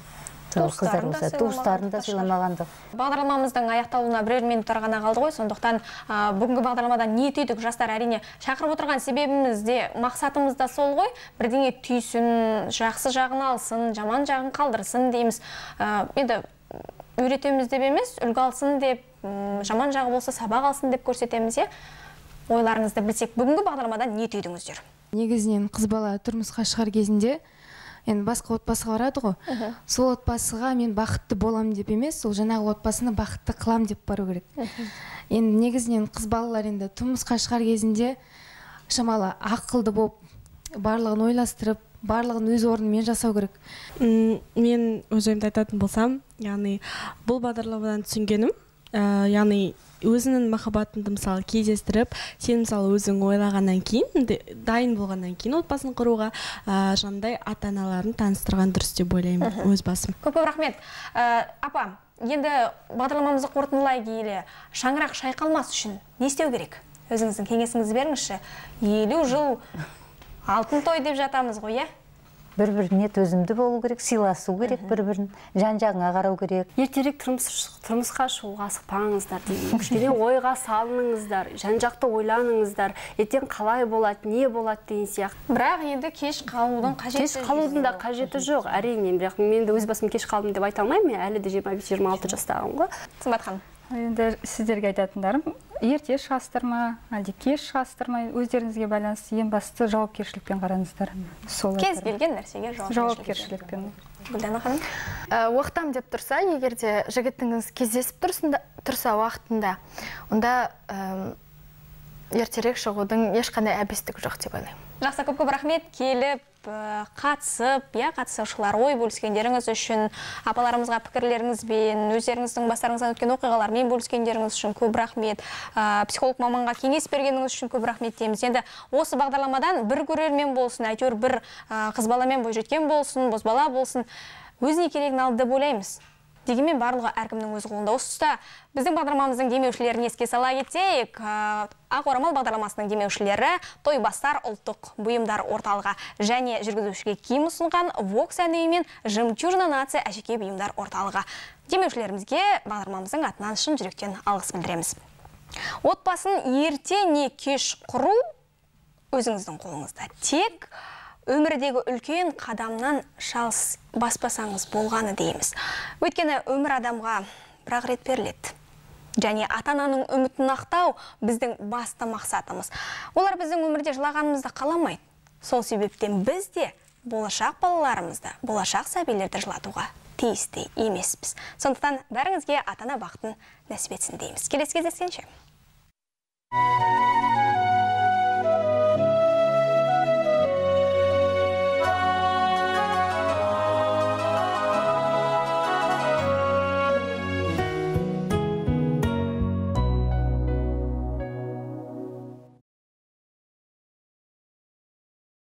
Туыстарын да сыйламағандық. Бағдарламамыздың аяқталуына бірер минуттар ғана қалды ғой, сондықтан бүгінгі бағдарламадан не түйдік жастар, әрине шақырып отырған себебіміз де, мақсатымыз да сол ғой, бірдеңе түйсін, жақсы жағын алсын, жаман жағын қалдырсын дейміз. Енді үйретеміз деп емес, үлгі алсын деп, жаман жағы болса сабақ алсын деп көрсетеміз. Ойларыңызды білсек, бүгінгі бағдарламадан не түйдіңіздер? Негізінен қыз бала тұрмысқа шығар кезінде енді басқа отбасыға барады ғой. Сол отбасыға мен бақытты болам деп емес, сол жаңағы отбасыны бақытты қылам деп бару керек. Енді негізінен қыз балалар енді тұрмысқа шығар кезінде шамалы ақылды болып, барлығын ойластырып, барлығын өз орнымен жасау керек. Мен өз ойымды айтатын болсам, яғни бұл бағдарламадан түсінгенім, яғни өзінің махаббатыңды мысалы кездестіріп, сен мысалы өзің ойлағаннан кейін, дайын болғаннан кейін отбасын құруға жаңағыдай ата-аналарын таныстырған дұрыс деп ойлаймын өз басым. Көп рахмет. Апа, енді бағдарламамызды қорытындылай келе, шаңырақ шайқалмас үшін не істеу керек? Өзіңіздің кеңесіңізді беріңізші. 50 жыл алтын той деп жатамыз ғой, иә? Бір-біріне төзімді болу керек, сыйласу керек, бір-бірін жан-жағыңа қарау керек. Ертерек тұрмысқа шығуға асықпаңыздар деймін. Кішкене ойға салыныңыздар, жан-жақты ойланыңыздар, ертең қалай болады, не болады деген сияқты. Бірақ енді кеш қалудың да қажеті жоқ, әрине. Бірақ мен де өз басым кеш қалдым деп айта алмаймын, әлі де 25-26 жастағым ғой. Сымбат ханым. Енді сіздерге айтатындарым, ерте шығастырма, әлде кеш шығастырмай, өздеріңізге байланысты ең басты жауапкершілікпен қараңыздар. Кез келген нәрсеге жауапкершілікпен. Гүлдана ханым. Уақытам деп тұрса, егерде жігітіңіз кездесіп тұрса уақытында, онда ертерек шығудың ешқандай әбестігі жоқ деп ойлаймын. Жақсы, көп рахмет келіп, қатысып, қатысушылар ой бөліскендеріңіз үшін, апаларымызға пікірлеріңізбен, өздеріңіздің бастарыңыздан өткен оқиғалармен бөліскендеріңіз үшін көп рахмет. Психолог маманға кеңес бергеніңіз үшін көп рахмет дейміз. Енді осы бағдарламадан бір көрермен болсын, әйтеуір бір қыз баламен бойжеткен болсын, бозбала болсын, өзіне керегін алды деп ойлаймыз. Дегенмен барлығы әркімнің өз қолында. Осы тұста біздің бағдарламамыздың демеушілерін еске сала кетейік. Ақ орамал бағдарламасының демеушілері Тойбастар ұлттық бұйымдар орталығы және жүргізушіге киім ұсынған Vox ән үйі мен Жемчужина нация әшекей бұйымдар орталығы. Демеушілерімізге бағдарламамыздың атынан шын жүректен алғыс білдіреміз. Отбасын ерте не кеш құру өзіңіздің қолыңызда. Тек өмірдегі үлкен қадамнан шалыс баспасаңыз болғаны дейміз. Өйткені өмір адамға бір-ақ рет беріледі. Және ата-ананың үмітін ақтау біздің басты мақсатымыз. Олар біздің өмірде жылағанымызды қаламайды. Сол себептен біз де болашақ балаларымызды, болашақ сәбилерді жылатуға тиісті емеспіз. Сондықтан бәріңізге ата-ана бақытын нәсіп етсін дейміз. Келесі кездескенше.